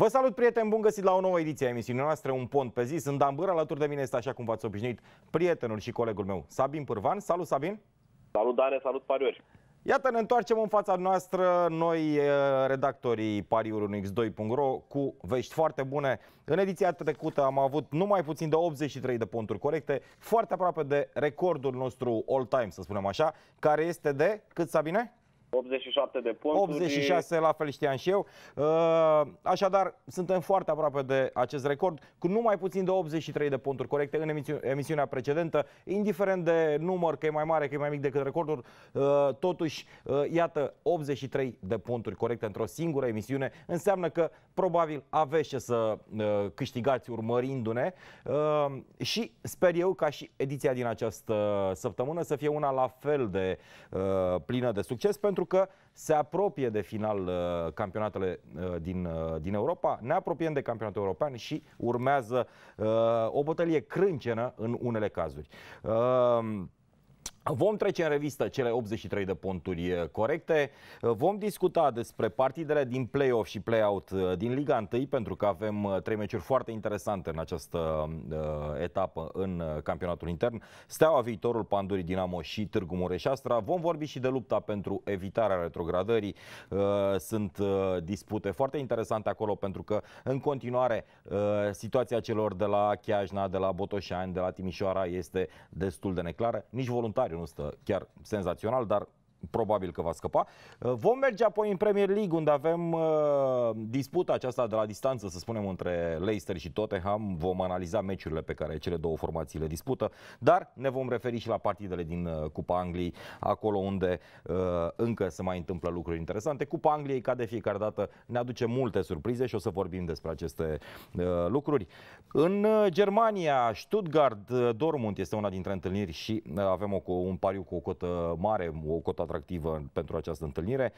Vă salut, prieteni, bun găsit la o nouă ediție a emisiunii noastre, Un Pont pe zi. Sunt Dan Bâră, alături de mine este, așa cum v-ați obișnuit, prietenul și colegul meu, Sabin Pârvan. Salut, Sabin! Salut, Dane, salut, pariori! Iată, ne întoarcem în fața noastră, noi, redactorii pariuri1x2.ro, cu vești foarte bune. În ediția trecută am avut numai puțin de 83 de ponturi corecte, foarte aproape de recordul nostru all-time, să spunem așa, care este de, cât, Sabine? 87 de puncturi. 86, la fel știam și eu. Așadar, suntem foarte aproape de acest record, cu numai puțin de 83 de ponturi corecte în emisiunea precedentă, indiferent de număr, că e mai mare, că e mai mic decât recordul, totuși, iată, 83 de ponturi corecte într-o singură emisiune, înseamnă că probabil aveți ce să câștigați urmărindu-ne și sper eu ca și ediția din această săptămână să fie una la fel de plină de succes, pentru că se apropie de final campionatele din Europa, ne apropiem de campionatul european și urmează o bătălie crâncenă în unele cazuri. Vom trece în revistă cele 83 de ponturi corecte, vom discuta despre partidele din play-off și play-out din Liga 1, pentru că avem 3 meciuri foarte interesante în această etapă în campionatul intern. Steaua, Viitorul, Pandurii, Dinamo și Târgu Mureș-Astra. Vom vorbi și de lupta pentru evitarea retrogradării. Sunt dispute foarte interesante acolo, pentru că în continuare situația celor de la Chiajna, de la Botoșani, de la Timișoara este destul de neclară. Nici voluntariu nu stă chiar senzațional, dar probabil că va scăpa. Vom merge apoi în Premier League, unde avem disputa aceasta de la distanță, să spunem, între Leicester și Tottenham. Vom analiza meciurile pe care cele două formații le dispută, dar ne vom referi și la partidele din Cupa Angliei, acolo unde încă se mai întâmplă lucruri interesante. Cupa Angliei, ca de fiecare dată, ne aduce multe surprize și o să vorbim despre aceste lucruri. În Germania, Stuttgart, Dortmund este una dintre întâlniri și avem un pariu cu o cotă mare, o cotă atractivă pentru această întâlnire.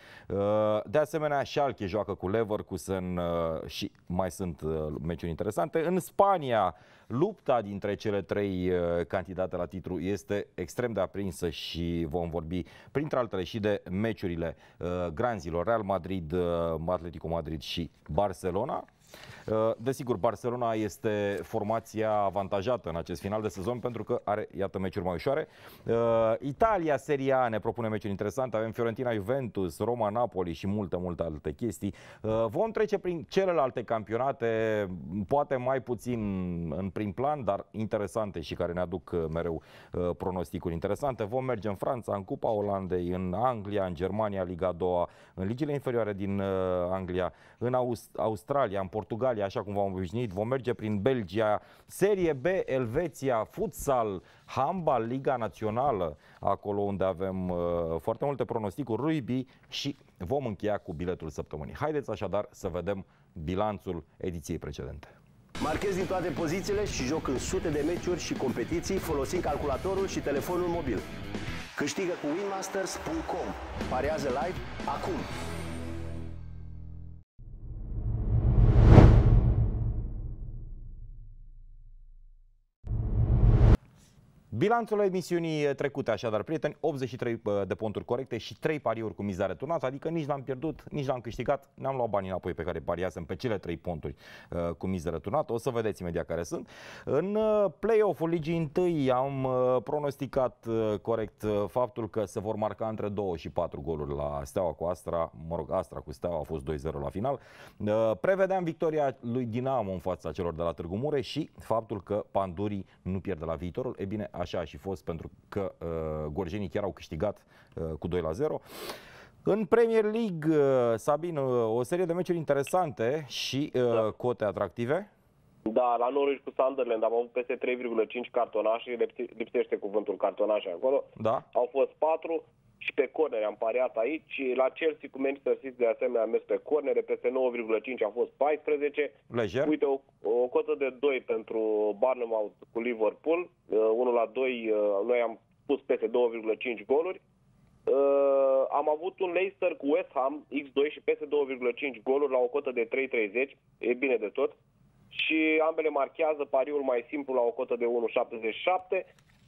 De asemenea, Schalke joacă cu Leverkusen și mai sunt meciuri interesante. În Spania, lupta dintre cele trei candidate la titlu este extrem de aprinsă și vom vorbi, printre altele, și de meciurile granzilor: Real Madrid, Atletico Madrid și Barcelona. Desigur, Barcelona este formația avantajată în acest final de sezon, pentru că are, iată, meciuri mai ușoare. Italia, Serie A, ne propune meciuri interesante. Avem Fiorentina, Juventus, Roma, Napoli și multe alte chestii. Vom trece prin celelalte campionate, poate mai puțin în prim plan, dar interesante și care ne aduc mereu pronosticuri interesante. Vom merge în Franța, în Cupa Olandei, în Anglia, în Germania, Liga a doua, în ligile inferioare din Anglia, în Australia, în Portugalia, așa cum v-am obișnuit. Vom merge prin Belgia, Serie B, Elveția, futsal, handbal, Liga Națională, acolo unde avem foarte multe pronosticuri, rugby, și vom încheia cu biletul săptămânii. Haideți așadar să vedem bilanțul ediției precedente. Marchezi din toate pozițiile și joc în sute de meciuri și competiții folosind calculatorul și telefonul mobil. Câștigă cu winmasters.com. Pariază live acum! Bilanțul emisiunii trecute, așadar, prieteni: 83 de ponturi corecte și 3 pariuri cu mizare turnată, adică nici l-am pierdut, nici l-am câștigat, ne-am luat banii înapoi pe care pariasem pe cele 3 ponturi cu mizare turnată. O să vedeți imediat care sunt. În play-off-ul Ligii 1 am pronosticat corect faptul că se vor marca între 2 și 4 goluri la Steaua cu Astra, mă rog, Astra cu Steaua a fost 2-0 la final. Prevedeam victoria lui Dinamo în fața celor de la Târgu Mureș și faptul că Pandurii nu pierde la Viitorul. E bine, așa a și fost, pentru că gorjenii chiar au câștigat cu 2-0. În Premier League, Sabin, o serie de meciuri interesante și cote atractive. Da, la Norwich cu Sunderland am avut peste 3,5 cartonașe, lipsește cuvântul cartonașe acolo. Da. Au fost 4 și pe cornere am pariat aici. La Chelsea cu Manchester City de asemenea am mers pe cornere, peste 9,5 a fost 14. Lejer. Uite, o cotă de 2 pentru Bournemouth cu Liverpool, 1-2, noi am pus peste 2,5 goluri. Am avut un Leicester cu West Ham, X2 și peste 2,5 goluri la o cotă de 3,30, e bine de tot. Și ambele marchează, pariul mai simplu la o cotă de 1,77.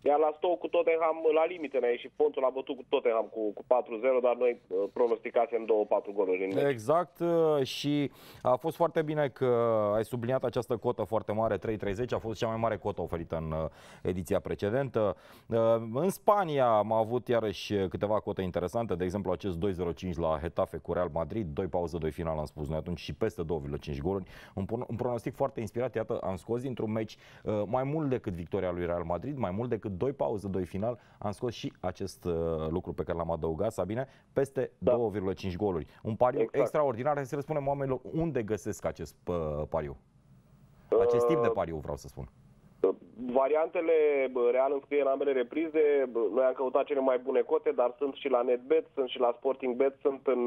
Iar la Stoke cu Tottenham, la limite ne-a ieșit Pontul, a bătut cu Tottenham cu 4-0, dar noi pronosticasem 2-4 goluri în meci. Exact, și a fost foarte bine că ai subliniat această cotă foarte mare, 3,30, a fost cea mai mare cotă oferită în ediția precedentă. În Spania am avut iarăși câteva cote interesante, de exemplu acest 2,05 la Getafe cu Real Madrid, 2 pauză, 2 final am spus noi atunci și peste 2,5 goluri. Un pronostic foarte inspirat, iată, am scos dintr-un meci mai mult decât victoria lui Real Madrid, mai mult decât 2 pauză, 2 final, am scos și acest lucru pe care l-am adăugat, Sabine, peste 2,5 goluri. Un pariu extraordinar. Hai să le spunem oamenilor unde găsesc acest pariu. Acest tip de pariu, vreau să spun. Variantele Real înscrie în ambele reprize. Noi am căutat cele mai bune cote, dar sunt și la NetBet, sunt și la SportingBet, sunt în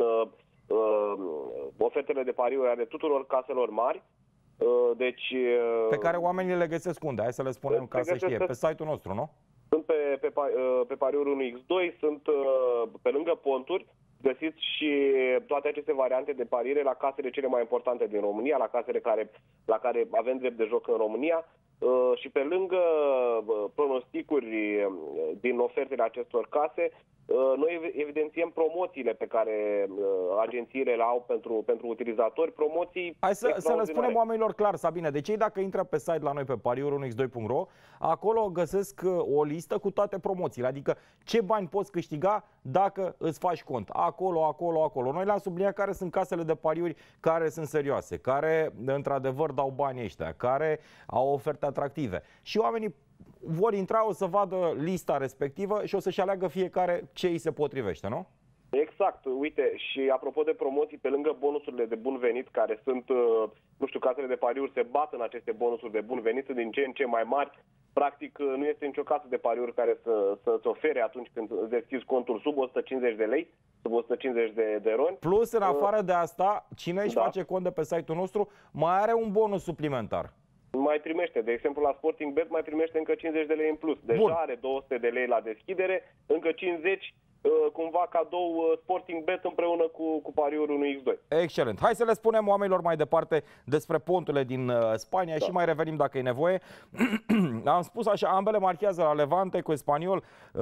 ofertele de pariuri ale tuturor caselor mari. Deci, pe care oamenii le găsesc unde? Hai să le spunem ca să știe. Pe site-ul nostru, nu? Sunt pe pariuri 1x2, sunt pe lângă ponturi. Găsiți și toate aceste variante de pariere la casele cele mai importante din România, la casele la care avem drept de joc în România. Și pe lângă pronosticuri din ofertele acestor case, noi evidențiem promoțiile pe care agențiile le au pentru utilizatori, promoții. Hai să le spunem oamenilor clar, Sabine. Deci ei dacă intră pe site la noi pe pariuri1x2.ro, acolo găsesc o listă cu toate promoțiile, adică ce bani poți câștiga dacă îți faci cont. Acolo. Noi le-am subliniat care sunt casele de pariuri care sunt serioase, care într-adevăr dau banii ăștia, care au oferte atractive. Și oamenii vor intra, o să vadă lista respectivă și o să-și aleagă fiecare ce îi se potrivește, nu? Exact. Uite, și apropo de promoții, pe lângă bonusurile de bun venit, care sunt, nu știu, casele de pariuri se bat în aceste bonusuri de bun venit, din ce în ce mai mari. Practic, nu este nicio casă de pariuri care să-ți ofere atunci când îți deschizi contul sub 150 de lei, sub 150 de roni. Plus, în afară de asta, cine își face cont de pe site-ul nostru, mai are un bonus suplimentar. Mai primește, de exemplu la SportingBet mai primește încă 50 de lei în plus. Deja are 200 de lei la deschidere, încă 50 cumva cadou SportingBet împreună cu pariuri 1x2. Excelent. Hai să le spunem oamenilor mai departe despre ponturile din Spania și mai revenim dacă e nevoie. Am spus așa, ambele marchează la Levante cu Espanyol.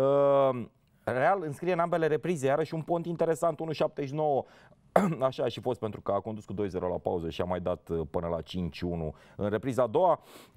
Real înscrie în ambele reprize, iarăși un pont interesant, 1,79. Așa a și fost pentru că a condus cu 2-0 la pauză și a mai dat până la 5-1 în repriza a doua.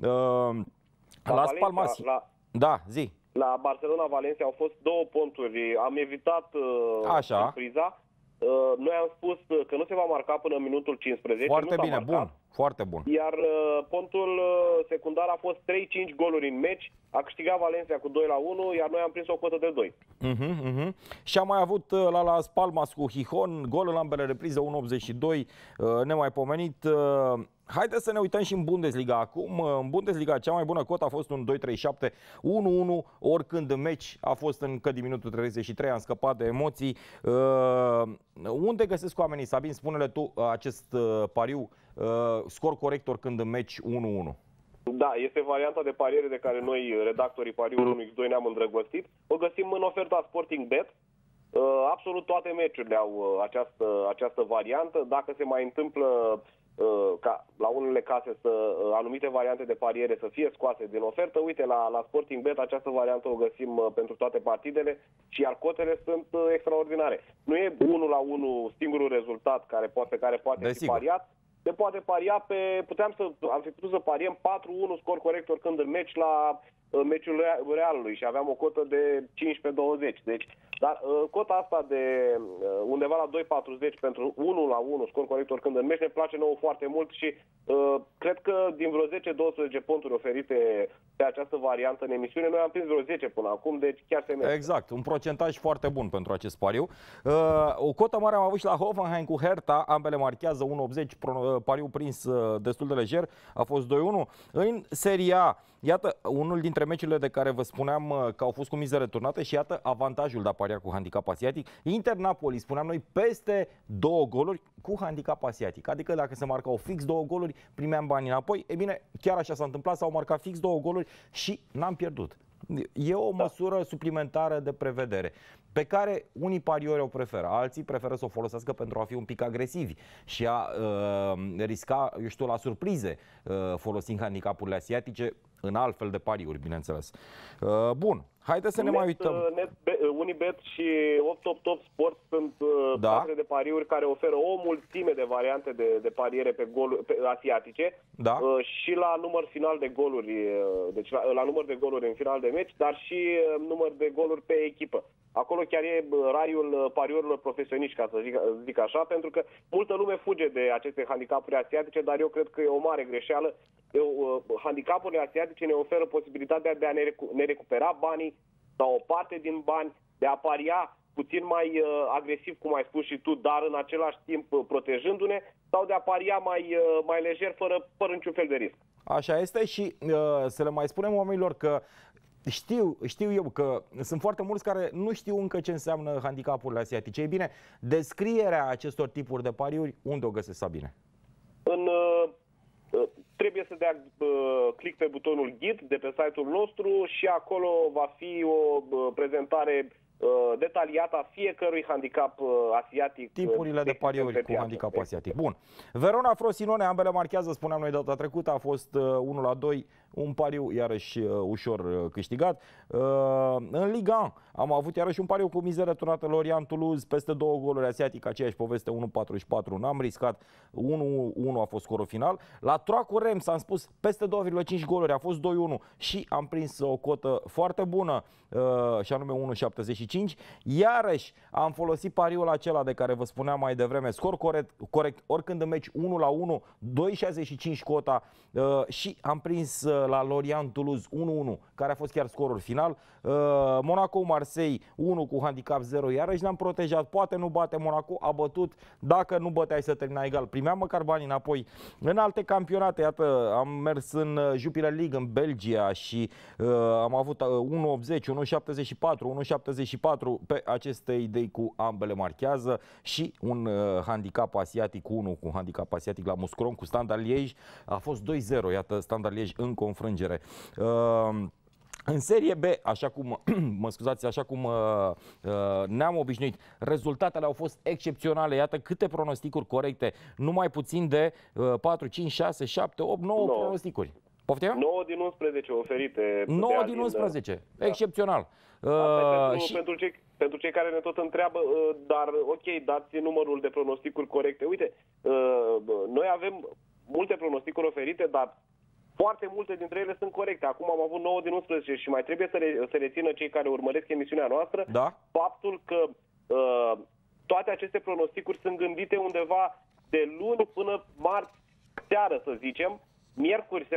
Las Palmas. Da, zi. La Barcelona-Valencia au fost 2 ponturi. Am evitat repriza. Noi am spus că nu se va marca până în minutul 15. Foarte bine, bun. Foarte bun. Iar pontul secundar a fost 3-5 goluri în meci. A câștigat Valencia cu 2-1, iar noi am prins o cotă de 2. Și am mai avut la Las Palmas cu Gijón, gol în ambele reprize, 1,82, nemaipomenit. Haideți să ne uităm și în Bundesliga acum. În Bundesliga cea mai bună cotă a fost un 2,37, 1-1, oricând în meci a fost încă din minutul 33, am scăpat de emoții. Unde găsesc oamenii, Sabin, spune-le tu acest pariu, scor corect oricând în meci 1-1? Da, este varianta de pariere de care noi, redactorii pariuri 1x2, ne-am îndrăgostit. O găsim în oferta SportingBet. Absolut toate meciurile au această variantă. Dacă se mai întâmplă ca la unele case anumite variante de pariere să fie scoase din ofertă, uite, la SportingBet această variantă o găsim pentru toate partidele și iar cotele sunt extraordinare. Nu e 1-1 singurul rezultat pe care poate fi pariat. Se poate paria am fi putut să pariem 4-1 scor corect oricând în meci la meciul Realului și aveam o cotă de 15-20. Deci, dar cota asta de undeva la 2,40 pentru 1-1 scor corect oricând în meci ne place nouă foarte mult și cred că din vreo 10-12 ponturi oferite pe această variantă în emisiune, noi am prins vreo 10 până acum, deci chiar se merge. Exact, un procentaj foarte bun pentru acest pariu. O cotă mare am avut și la Hoffenheim cu Hertha, ambele marchează 1,80, pariu prins destul de lejer, a fost 2-1. În Serie A, iată, unul dintre meciurile de care vă spuneam că au fost cu mize returnate și iată avantajul de a paria cu handicap asiatic. Inter-Napoli, spuneam noi, peste 2 goluri cu handicap asiatic. Adică dacă se marcau fix 2 goluri, primeam banii înapoi. E bine, chiar așa s-a întâmplat, s-au marcat fix 2 goluri și n-am pierdut. E o măsură suplimentară de prevedere pe care unii pariori o preferă, alții preferă să o folosească pentru a fi un pic agresivi și a risca, eu știu, la surprize folosind handicapurile asiatice. în altfel de pariuri, bineînțeles. Bun, haideți să ne mai uităm. Unibet și 888 Sport sunt Da. de pariuri care oferă o mulțime de variante de pariere pe goluri asiatice, Da. și la număr final de goluri, deci la număr de goluri în final de meci, dar și număr de goluri pe echipă. Acolo chiar e raiul pariurilor profesioniști, ca să zic așa, pentru că multă lume fuge de aceste handicapuri asiatice, dar eu cred că e o mare greșeală. Handicapurile asiatice ne oferă posibilitatea de a ne recupera banii sau o parte din bani, de a paria puțin mai agresiv, cum ai spus și tu, dar în același timp protejându-ne, sau de a paria mai lejer, fără niciun fel de risc. Așa este și să le mai spunem oamenilor că știu eu că sunt foarte mulți care nu știu încă ce înseamnă handicapurile asiatice. Ei bine, descrierea acestor tipuri de pariuri, unde o găsesc, Sabine? Trebuie să dea click pe butonul ghid de pe site-ul nostru și acolo va fi o prezentare detaliată a fiecărui handicap asiatic. Tipurile de pariuri cu handicap asiatic. Bun. Verona Frosinone, ambele marchează, spuneam noi data trecută, a fost 1-2, un pariu iarăși ușor câștigat. În Liga 1 am avut iarăși un pariu cu mizeră turnată Lorient Toulouse, peste 2 goluri, asiatic, aceeași poveste, 1-44, n-am riscat, 1-1 a fost scorul final. La Troacu Rems am spus peste 2,5 goluri, a fost 2-1 și am prins o cotă foarte bună, și anume 1,75. Iarăși am folosit pariul acela de care vă spuneam mai devreme, scor corect oricând în meci 1-1, 2,65 cota, și am prins la Lorient Toulouse 1-1, care a fost chiar scorul final. Monaco Marseille 1 cu handicap 0, iarăși ne-am protejat, poate nu bate Monaco, a bătut, dacă nu băteai să termina egal, primeam măcar banii înapoi. În alte campionate, iată, am mers în Jupiler League în Belgia și am avut 1,80, 1,74, 1,74 pe aceste idei cu ambele marchează și un handicap asiatic 1 cu handicap asiatic la Muscron cu Standard Liège, a fost 2-0, iată, Standard Liège în confrângere. În Serie B, așa cum, așa cum ne-am obișnuit, rezultatele au fost excepționale. Iată câte pronosticuri corecte, numai puțin de 4, 5, 6, 7, 8, 9 pronosticuri. Poftim? 9 din 11 oferite. 9 din 11. Da. Excepțional. Pentru cei care ne tot întreabă, dar ok, dați numărul de pronosticuri corecte. Uite, noi avem multe pronosticuri oferite, dar foarte multe dintre ele sunt corecte. Acum am avut 9 din 11 și mai trebuie să rețină cei care urmăresc emisiunea noastră, da? Faptul că toate aceste pronosticuri sunt gândite undeva de luni până marți seară, să zicem. Miercuri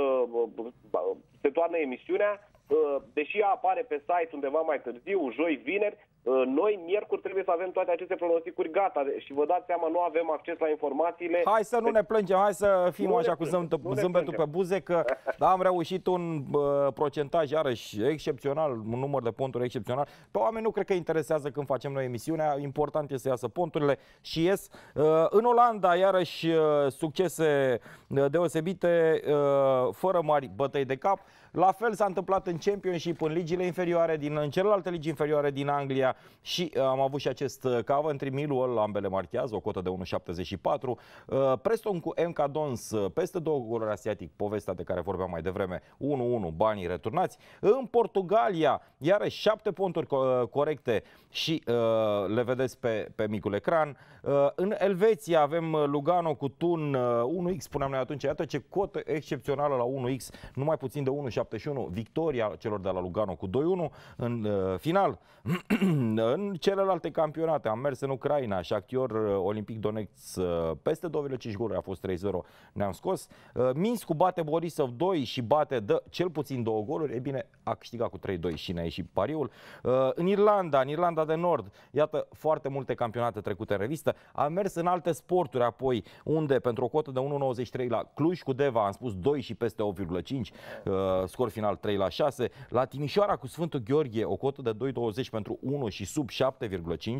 se toarnă emisiunea, deși ea apare pe site undeva mai târziu, joi, vineri. Noi, miercuri, trebuie să avem toate aceste pronosticuri gata și vă dați seama, nu avem acces la informațiile. Hai să nu ne plângem, hai să fim așa cu zâmbetul pe buze, că am reușit un procentaj iarăși excepțional, un număr de ponturi excepțional. Pe oameni nu cred că interesează când facem noi emisiunea, important este să iasă ponturile și ies. În Olanda, iarăși, succese deosebite, fără mari bătăi de cap. La fel s-a întâmplat în Championship, în ligile inferioare, în celelalte ligi inferioare din Anglia și am avut și acest Coventry Millwall, ambele marchează, o cotă de 1,74. Preston cu MK Dons, peste 2 goluri asiatic, povestea de care vorbeam mai devreme, 1-1, banii returnați. În Portugalia, iarăși 7 ponturi corecte și le vedeți pe micul ecran. În Elveția avem Lugano cu Thun 1x, spuneam noi atunci, iată ce cotă excepțională la 1x, numai puțin de 1,71, victoria celor de la Lugano cu 2-1 în final. În celelalte campionate am mers în Ucraina, Shakhtar Olympic Donetsk peste 2,5 goluri, a fost 3-0, ne-am scos. Minsk bate Borisov 2 și bate cel puțin 2 goluri, e bine, a câștigat cu 3-2 și ne-a ieșit pariul. În Irlanda de Nord, iată foarte multe campionate trecute în revistă. Am mers în alte sporturi apoi, unde pentru o cotă de 1,93 la Cluj cu Deva am spus 2 și peste 8,5, scor final 3-6. La Timișoara cu Sfântul Gheorghe, o cotă de 2,20 pentru 1 și sub 7,5,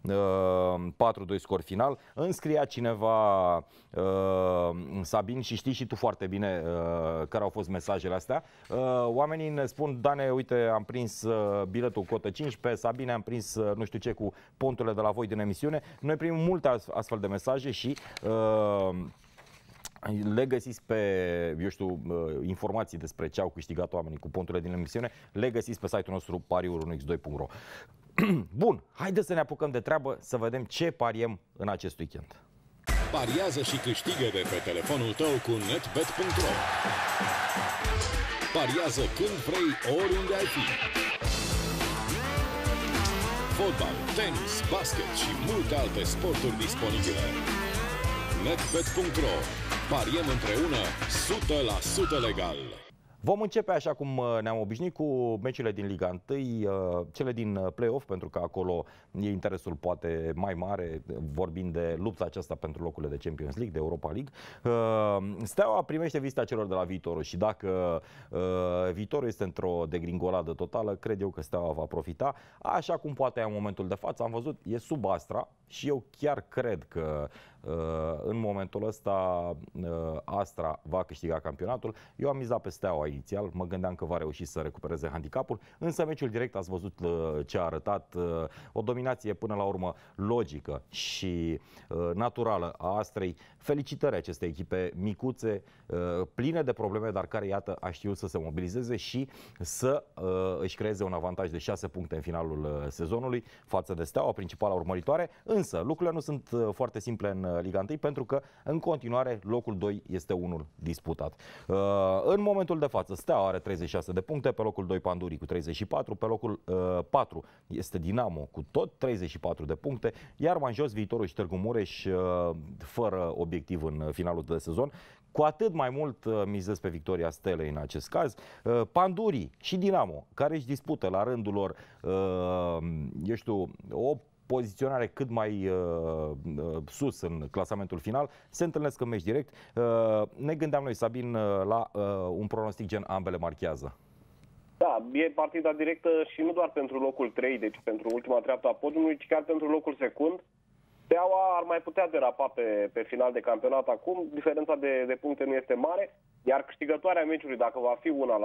4-2 scor final. Înscria cineva, Sabin, și știi și tu foarte bine care au fost mesajele astea. Oamenii ne spun, Dane, uite, am prins biletul cotă 5, pe Sabine am prins nu știu ce cu ponturile de la voi din emisiune. Noi primim multe astfel de mesaje și Le găsiți pe, eu știu, informații despre ce au câștigat oamenii cu ponturile din emisiune, le găsiți pe site-ul nostru pariuri1x2.ro. Bun, haideți să ne apucăm de treabă să vedem ce pariem în acest weekend. Pariază și câștigă de pe telefonul tău cu netbet.ro. Pariază când vrei, oriunde ai fi. Fotbal, tenis, basket și multe alte sporturi disponibile. netbet.ro. Pariem împreună 100% legal. Vom începe așa cum ne-am obișnuit cu meciurile din Liga 1, cele din play-off, pentru că acolo e interesul poate mai mare, vorbind de lupta aceasta pentru locurile de Champions League, de Europa League. Steaua primește vizita celor de la Viitorul și dacă Viitorul este într-o degringoladă totală, cred eu că Steaua va profita, așa cum poate în momentul de față. Am văzut, e sub Astra și eu chiar cred că în momentul ăsta Astra va câștiga campionatul. Eu am mizat pe Steaua inițial, mă gândeam că va reuși să recupereze handicapul, însă meciul direct ați văzut ce a arătat, o dominație până la urmă logică și naturală a Astrei. Felicitări acestei echipe micuțe, pline de probleme, dar care, iată, a știut să se mobilizeze și să își creeze un avantaj de 6 puncte în finalul sezonului față de Steaua, principala urmăritoare. Însă lucrurile nu sunt foarte simple în Liga 1, pentru că în continuare locul 2 este unul disputat. În momentul de față Steaua are 36 de puncte, pe locul 2 Pandurii cu 34, pe locul 4 este Dinamo cu tot 34 de puncte, iar mai jos Viitorul și Târgu Mureș fără obiectiv în finalul de sezon. Cu atât mai mult mizez pe victoria Stelei în acest caz. Pandurii și Dinamo, care își dispută la rândul lor, eu știu, o poziționare cât mai sus în clasamentul final, se întâlnesc în meci direct. Ne gândeam noi, Sabin, la un pronostic gen ambele marchează. Da, e partida directă și nu doar pentru locul 3, deci pentru ultima treaptă a podiumului, ci chiar pentru locul secund. Steaua ar mai putea derapa pe final de campionat acum, diferența de puncte nu este mare, iar câștigătoarea meciului, dacă va fi una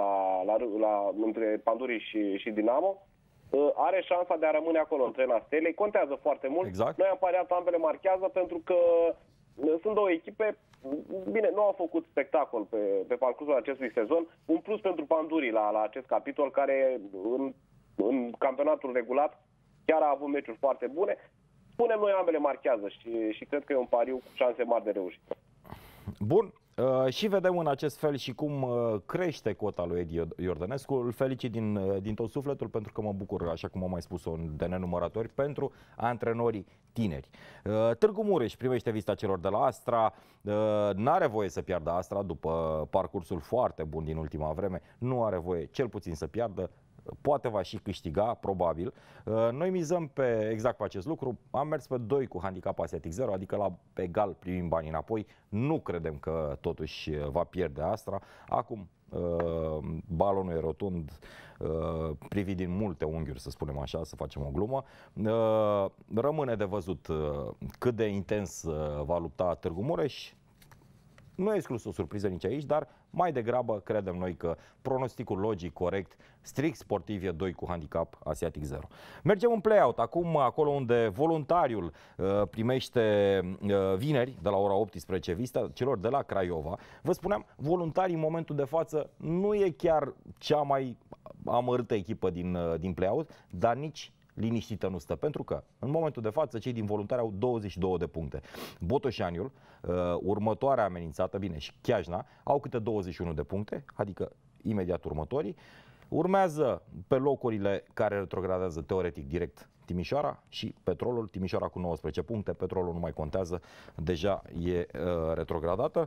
între Pandurii și Dinamo, are șansa de a rămâne acolo în trena Stelei. Contează foarte mult. Exact. Noi am pariat ambele marchează pentru că sunt două echipe, bine, nu au făcut spectacol pe parcursul acestui sezon. Un plus pentru Pandurii la acest capitol, care în campionatul regulat chiar a avut meciuri foarte bune. Spunem noi ambele marchează și cred că e un pariu cu șanse mari de reușită. Bun. Și vedem în acest fel și cum crește cota lui Edi Iordănescu. Îl felicit din tot sufletul, pentru că mă bucur, așa cum am mai spus-o de nenumăratori, pentru antrenorii tineri. Târgu Mureș primește vizita celor de la Astra. N-are voie să piardă Astra după parcursul foarte bun din ultima vreme. Nu are voie cel puțin să piardă. Poate va și câștiga, probabil. Noi mizăm exact pe acest lucru. Am mers pe 2 cu handicap asiatic 0, adică la egal primim banii înapoi. Nu credem că totuși va pierde Astra. Acum balonul e rotund, privit din multe unghiuri, să spunem așa, să facem o glumă. Rămâne de văzut cât de intens va lupta Târgu Mureș. Nu e exclus o surpriză nici aici, dar mai degrabă credem noi că pronosticul logic, corect, strict sportiv e 2 cu handicap asiatic 0. Mergem în play-out, acum acolo unde voluntariul primește vineri de la ora 18 vizita celor de la Craiova. Vă spuneam, voluntarii în momentul de față nu e chiar cea mai amărâtă echipă din play-out, dar nici liniștită nu stă, pentru că în momentul de față cei din voluntari au 22 de puncte. Botoșaniul, următoarea amenințată, bine, și Chiajna au câte 21 de puncte, adică imediat următorii. Urmează pe locurile care retrogradează teoretic direct Timișoara și Petrolul. Timișoara cu 19 puncte, Petrolul nu mai contează, deja e retrogradată.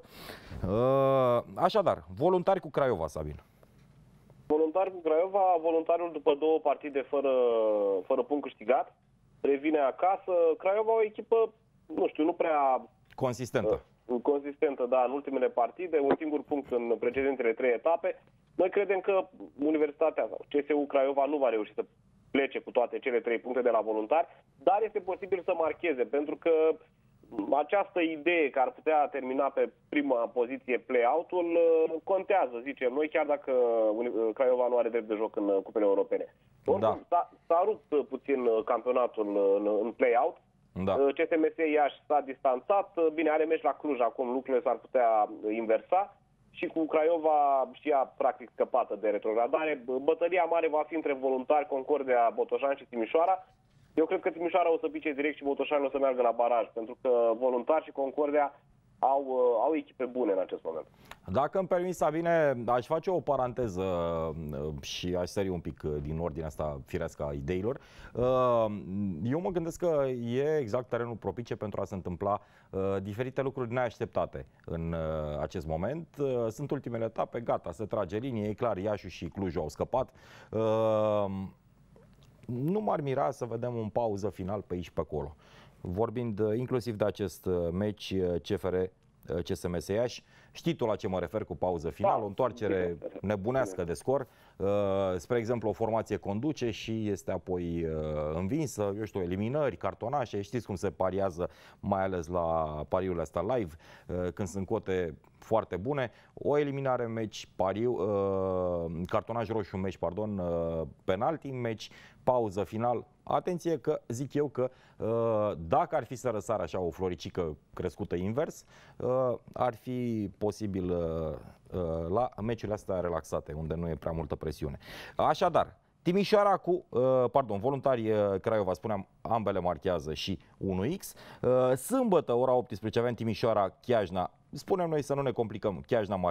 Așadar, voluntari cu Craiova, Sabin. Voluntar cu Craiova, voluntariul după 2 partide fără punct câștigat, revine acasă. Craiova o echipă, nu știu, nu prea consistentă, da, în ultimele partide, un singur punct în precedentele 3 etape. Noi credem că Universitatea sau CSU Craiova nu va reuși să plece cu toate cele 3 puncte de la voluntari, dar este posibil să marcheze, pentru că această idee că ar putea termina pe prima poziție play-out-ul contează, zicem noi, chiar dacă Craiova nu are drept de joc în cupele europene. Oricum, s-a rupt puțin campionatul în play-out. Da. CSMS Iași s-a distanțat, bine, are meci la Cluj, acum lucrurile s-ar putea inversa și cu Craiova și ea practic scăpată de retrogradare. Bătălia mare va fi între Voluntari, Concordia, Botoșani și Timișoara. Eu cred că Timișoara o să pice direct și Botoșani o să meargă la baraj, pentru că Voluntari și Concordia au echipe bune în acest moment. Dacă îmi permis, Sabine, aș face o paranteză și aș sări un pic din ordinea asta firească a ideilor. Eu mă gândesc că e exact terenul propice pentru a se întâmpla diferite lucruri neașteptate în acest moment. Sunt ultimele etape, gata, se trage linie, e clar, Iașiul și Clujul au scăpat. Nu m-ar mira să vedem un pauză final pe aici pe acolo. Vorbind inclusiv de acest meci CFR CSMS Iași, știi tu la ce mă refer cu pauză finală, o întoarcere nebunească de scor. Spre exemplu, o formație conduce și este apoi învinsă, eu știu, eliminări, cartonașe, știți cum se pariază, mai ales la pariurile astea live, când sunt cote foarte bune. O eliminare în meci, pariu, cartonaj roșu în meci, pardon, penalti în meci, pauză final. Atenție că zic eu că dacă ar fi să răsară așa o floricică crescută invers, ar fi posibil la meciurile astea relaxate, unde nu e prea multă presiune. Așadar, Timișoara cu, Voluntari Craiova, spuneam, ambele marchează și 1x. Sâmbătă, ora 18, avem Timișoara Chiajna. Spunem noi să nu ne complicăm,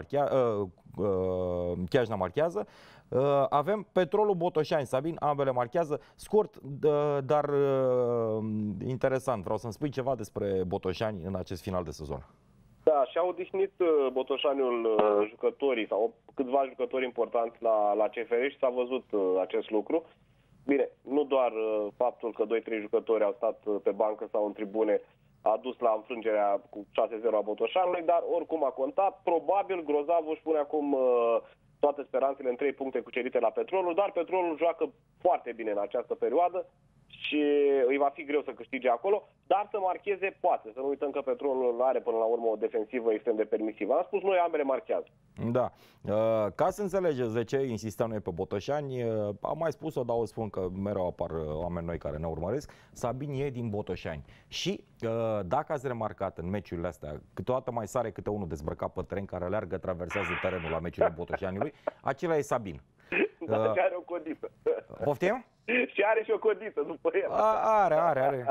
Chiajna marchează. Avem Petrolul Botoșani, Sabin, ambele marchează. Scurt, dar interesant. Vreau să-mi spui ceva despre Botoșani în acest final de sezon. Da, și-au odihnit Botoșaniul jucătorii sau câțiva jucători importanți la CFR și s-a văzut acest lucru. Bine, nu doar faptul că 2-3 jucători au stat pe bancă sau în tribune a dus la înfrângerea cu 6-0 a Botoșanului, dar oricum a contat. Probabil Grozavul își pune acum toate speranțele în 3 puncte cucerite la Petrolul, dar Petrolul joacă foarte bine în această perioadă și îi va fi greu să câștige acolo, dar să marcheze poate. Să nu uităm că Petrolul are până la urmă o defensivă extrem de permisivă. Am spus noi, ambele marchează. Da. Ca să înțelegeți de ce insistăm noi pe Botoșani, am mai spus-o, dar o spun că mereu apar oameni noi care ne urmăresc. Sabin e din Botoșani și dacă ați remarcat în meciurile astea, câteodată mai sare câte unul dezbrăcat pe teren care alergă, traversează terenul la meciurile Botoșaniului, acela e Sabin. Da, și are o codiță. Poftim? Și are și o codiță după el. Are.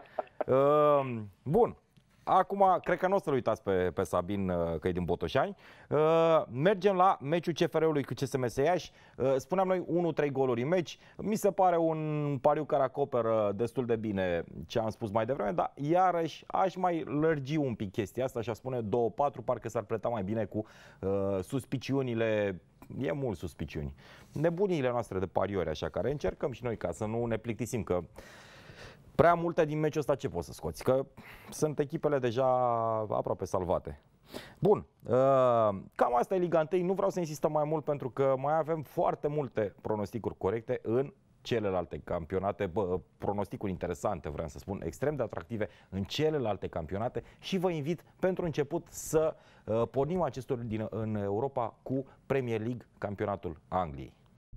Bun. Acum, cred că nu o să-l uitați pe Sabin, că e din Botoșani. Mergem la meciul CFR-ului cu CSMS Iași. Spuneam noi 1-3 goluri în meci. Mi se pare un pariu care acoperă destul de bine ce am spus mai devreme, dar iarăși aș mai lărgi un pic chestia asta și aș spune 2-4, parcă s-ar preta mai bine cu suspiciunile. E mult suspiciuni. Nebuniile noastre de pariori, așa, care încercăm și noi ca să nu ne plictisim, că prea multe din meciul ăsta ce poți să scoți? Că sunt echipele deja aproape salvate. Bun, cam asta e Liga 1. Nu vreau să insistăm mai mult pentru că mai avem foarte multe pronosticuri corecte în celelalte campionate, pronosticuri interesante, vreau să spun, extrem de atractive în celelalte campionate și vă invit pentru început să pornim acestor în Europa cu Premier League, campionatul Angliei.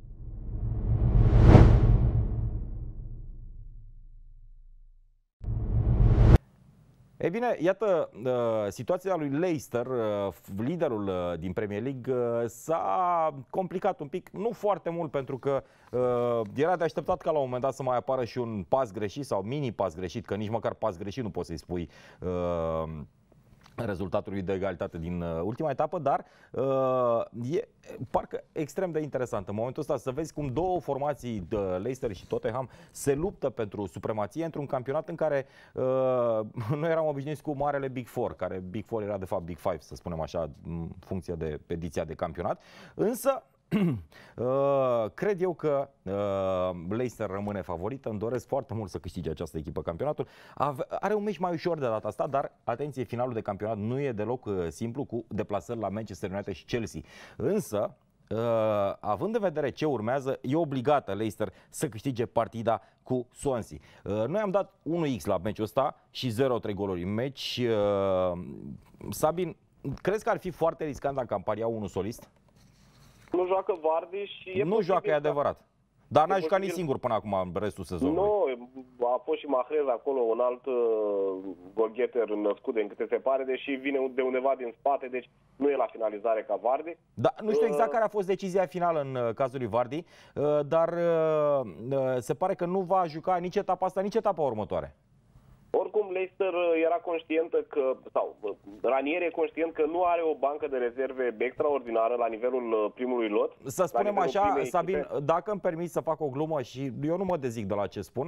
Ei bine, iată, situația lui Leicester, liderul din Premier League, s-a complicat un pic, nu foarte mult, pentru că era de așteptat ca la un moment dat să mai apară și un pas greșit sau mini-pas greșit, că nici măcar pas greșit nu poți să-i spui rezultatului de egalitate din ultima etapă, dar e parcă extrem de interesant în momentul ăsta să vezi cum două formații, de Leicester și Tottenham, se luptă pentru supremație într-un campionat în care noi eram obișnuiți cu marele Big Four, care Big Four era de fapt Big Five, să spunem așa, în funcție de ediția de campionat, însă cred eu că Leicester rămâne favorită. Îmi doresc foarte mult să câștige această echipă campionatul. Are un meci mai ușor de data asta, dar atenție, finalul de campionat nu e deloc simplu, cu deplasări la Manchester United și Chelsea. Însă, având în vedere ce urmează, e obligată Leicester să câștige partida cu Swansea. Noi am dat 1x la meciul ăsta și 0-3 goluri în meci. Sabin, crezi că ar fi foarte riscant dacă am paria unul solist? Nu joacă Vardy și nu joacă, e adevărat. Dar n-a jucat nici singur până acum în restul sezonului. Nu, a fost și Mahrez acolo, un alt golgheter născut, din câte se pare, deși vine de undeva din spate, deci nu e la finalizare ca Vardy. Da, nu știu exact care a fost decizia finală în cazul lui Vardy, dar se pare că nu va juca nici etapa asta, nici etapa următoare. Oricum, Leicester era conștientă că, sau Ranieri e conștient că nu are o bancă de rezerve extraordinară la nivelul primului lot. Să spunem așa, Sabin, dacă îmi permiți să fac o glumă și eu nu mă dezic de la ce spun,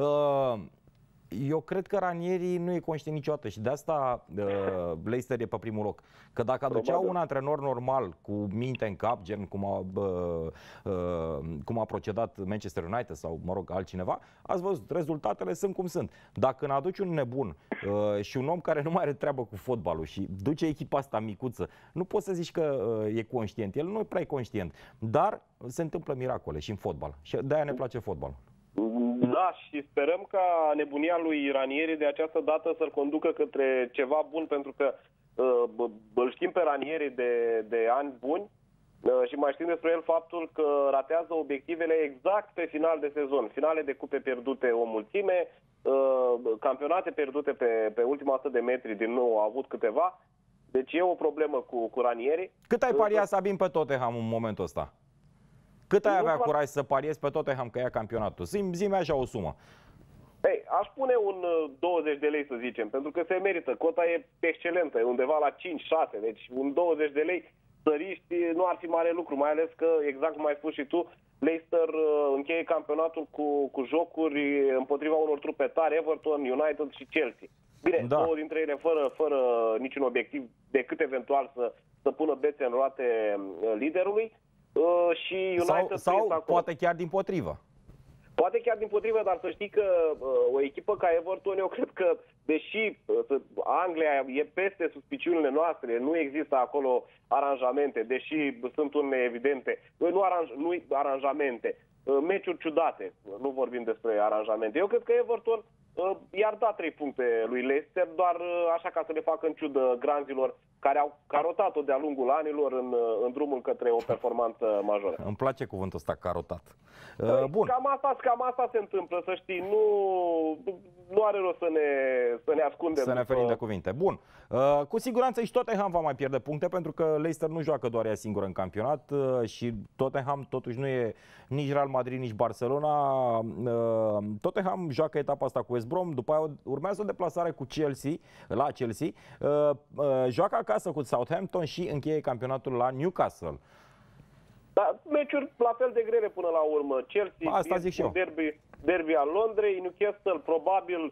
eu cred că Ranieri nu e conștient niciodată și de asta Leicester e pe primul loc. Că dacă aduceau un antrenor normal cu minte în cap, gen cum a procedat Manchester United sau, mă rog, altcineva, ați văzut, rezultatele sunt cum sunt. Dacă n-aduci un nebun și un om care nu mai are treabă cu fotbalul și duce echipa asta micuță, nu poți să zici că e conștient. El nu e prea conștient, dar se întâmplă miracole și în fotbal și de-aia ne place fotbalul. Da, și sperăm ca nebunia lui Ranieri de această dată să-l conducă către ceva bun, pentru că îl știm pe Ranieri de ani buni și mai știm despre el faptul că ratează obiectivele exact pe final de sezon. Finale de cupe pierdute o mulțime, campionate pierdute pe ultima 100 de metri, din nou a avut câteva. Deci e o problemă cu Ranieri. Cât ai pariat, Sabin, pe Tottenham în momentul ăsta? Cât ai avea curaj să pariezi pe Tottenham că ia campionatul? Zi-mi așa o sumă. Ei, aș pune un 20 de lei, să zicem, pentru că se merită. Cota e excelentă, e undeva la 5-6, deci un 20 de lei săriști nu ar fi mare lucru, mai ales că, exact cum ai spus și tu, Leicester încheie campionatul cu jocuri împotriva unor trupe tari, Everton, United și Chelsea. Bine, da, două dintre ele fără niciun obiectiv, decât eventual să pună bețe în roate liderului. Și United sau poate chiar dimpotrivă. Poate chiar dimpotrivă, dar să știi că o echipă ca Everton, eu cred că, deși Anglia e peste suspiciunile noastre, nu există acolo aranjamente, deși sunt unele evidente, nu aranjamente, meciuri ciudate, nu vorbim despre aranjamente. Eu cred că Everton i-ar da 3 puncte lui Leicester, doar așa ca să le facă în ciudă granzilor care au carotat-o de-a lungul anilor în drumul către o performanță majoră. Îmi place cuvântul ăsta, carotat. Bun. Cam asta se întâmplă, să știi. Nu are rost să ne ascundem. Să ne ferim de cuvinte. Bun. Cu siguranță și Tottenham va mai pierde puncte, pentru că Leicester nu joacă doar ea singură în campionat și Tottenham totuși nu e nici Real Madrid, nici Barcelona. Tottenham joacă etapa asta cu West Brom, după aia urmează o deplasare cu la Chelsea, joacă acasă cu Southampton și încheie campionatul la Newcastle. Da, meciuri la fel de grele până la urmă. Chelsea, asta zic și eu. Derby al Londrei, Newcastle probabil,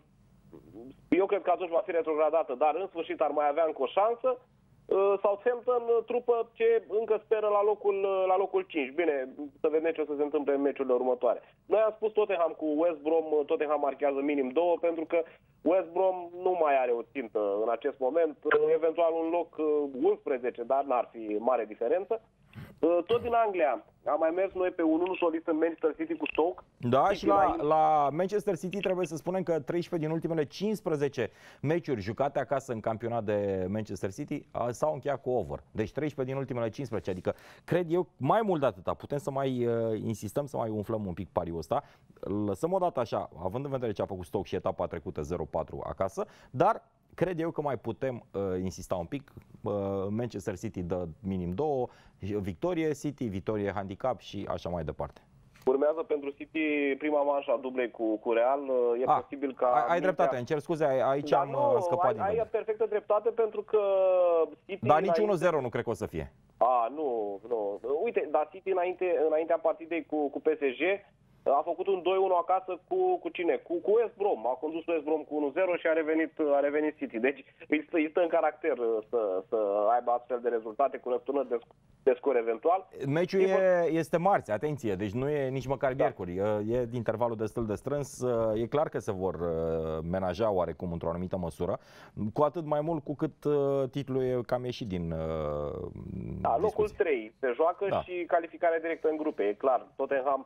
eu cred că atunci va fi retrogradată, dar în sfârșit ar mai avea încă o șansă. Southampton, trupă ce încă speră la locul 5. Bine, să vedem ce o să se întâmple în meciurile următoare. Noi am spus Tottenham cu West Brom, Tottenham marchează minim 2, pentru că West Brom nu mai are o țintă în acest moment, eventual un loc 11, dar n-ar fi mare diferență. Tot din Anglia am mai mers noi pe un 1 solist în Manchester City cu Stoke. Da, și la Manchester City trebuie să spunem că 13 din ultimele 15 meciuri jucate acasă în campionat de Manchester City s-au încheiat cu over. Deci 13 din ultimele 15, adică cred eu mai mult de atâta. Putem să mai insistăm, să mai umflăm un pic pariul ăsta. Lăsăm o dată așa, având în vedere ce a făcut Stoke și etapa trecută 0-4 acasă, dar cred eu că mai putem insista un pic. Manchester City dă minim 2, victorie City, victorie handicap și așa mai departe. Urmează pentru City prima manșă a dublei cu Real. E posibil ca... Ai dreptate, îmi cer scuze, aici am scăpat din vedere. Ai perfectă dreptate, pentru că City... Dar nici 1-0 nu cred că o să fie. Nu. Uite, dar City înaintea partidei cu PSG a făcut un 2-1 acasă cu cine? Cu West Brom. A condus West Brom cu 1-0 și a revenit City. Deci îi stă în caracter să aibă astfel de rezultate cu răsturnări de scor eventual. Meciul este marți, atenție, deci nu e nici măcar miercuri. E de intervalul destul de strâns. E clar că se vor menaja oarecum într-o anumită măsură, cu atât mai mult cu cât titlul e cam ieșit din locul 3 se joacă și calificarea directă în grupe, e clar. Tottenham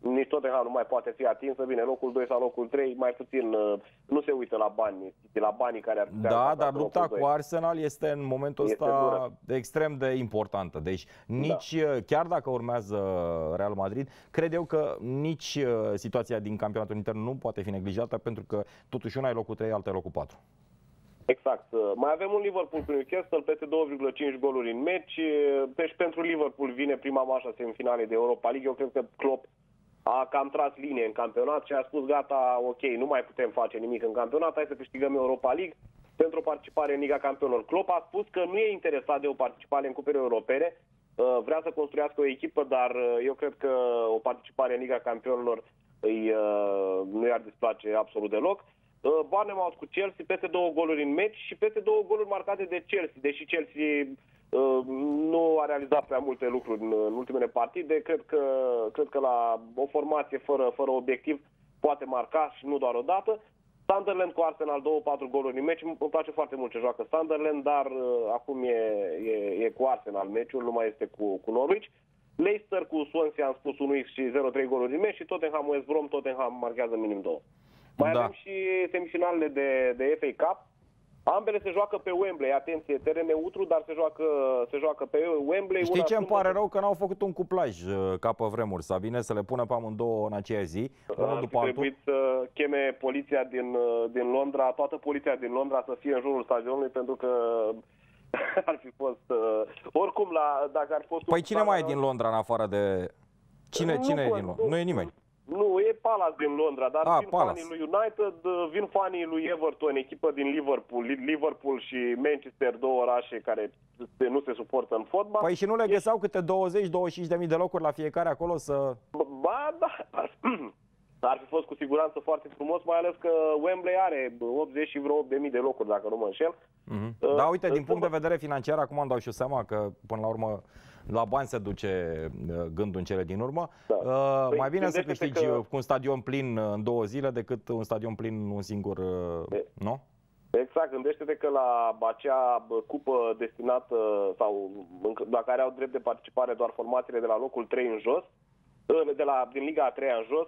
nici Tottenham nu mai poate fi atinsă, bine, locul 2 sau locul 3, mai puțin, nu se uită la bani, la banii care ar putea... Da, dar lupta cu Arsenal este în momentul ăsta extrem de importantă. Deci nici, chiar dacă urmează Real Madrid, cred eu că nici situația din campionatul intern nu poate fi neglijată, pentru că totuși una e locul 3, alta e locul 4. Exact. Mai avem un Liverpool cu Newcastle, peste 2,5 goluri în meci. Deci pentru Liverpool vine prima manșă a semifinalei de Europa League. Eu cred că Klopp a cam tras linie în campionat și a spus gata, ok, nu mai putem face nimic în campionat, hai să câștigăm Europa League pentru o participare în Liga Campionilor. Klopp a spus că nu e interesat de o participare în cupele europene, vrea să construiască o echipă, dar eu cred că o participare în Liga Campionilor nu i-ar displace absolut deloc. Bournemouth cu Chelsea, peste 2 goluri în meci și peste 2 goluri marcate de Chelsea, deși Chelsea nu a realizat prea multe lucruri în ultimele partide. Cred că la o formație fără obiectiv poate marca și nu doar o dată. Sunderland cu Arsenal, 2-4 goluri în meci. Îmi place foarte mult ce joacă Sunderland, dar acum e cu Arsenal meciul, nu mai este cu Norwich. Leicester cu Swansea, am spus 1x și 0-3 goluri în meci și Tottenham West Brom, Tottenham marchează minim 2. Mai avem și semifinalele de FA Cup. Ambele se joacă pe Wembley, atenție, teren neutru, dar se joacă pe Wembley. Știi ce îmi pare rău? Că n-au făcut un cuplaj ca pe vremuri, Sabine, să le pună pe amândouă în aceea zi, unul după altul. Trebuit să cheme poliția din Londra, toată poliția din Londra să fie în jurul stadionului, pentru că ar fi fost... oricum, dacă ar fi fost... Păi cine mai e din Londra în afară de... Cine e din Londra? Nu e nimeni. Nu, e Palace din Londra, dar vin fanii lui United, vin fanii lui Everton, echipă din Liverpool și Manchester, două orașe care nu se suportă în fotbal. Păi și nu le găseau câte 20-25.000 de locuri la fiecare acolo să... Ba, da, ar fi fost cu siguranță foarte frumos, mai ales că Wembley are 80 și vreo 8.000 de locuri, dacă nu mă înșel. Da, uite, din punct de vedere financiar, acum îmi dau și eu seama că, până la urmă, la bani se duce gândul în cele din urmă. Da. Mai bine să câștigi cu un stadion plin în 2 zile decât un stadion plin un singur, nu? Exact, gândește-te că la acea cupă destinată sau la care au drept de participare doar formațiile de la locul 3 în jos, din Liga a 3-a în jos,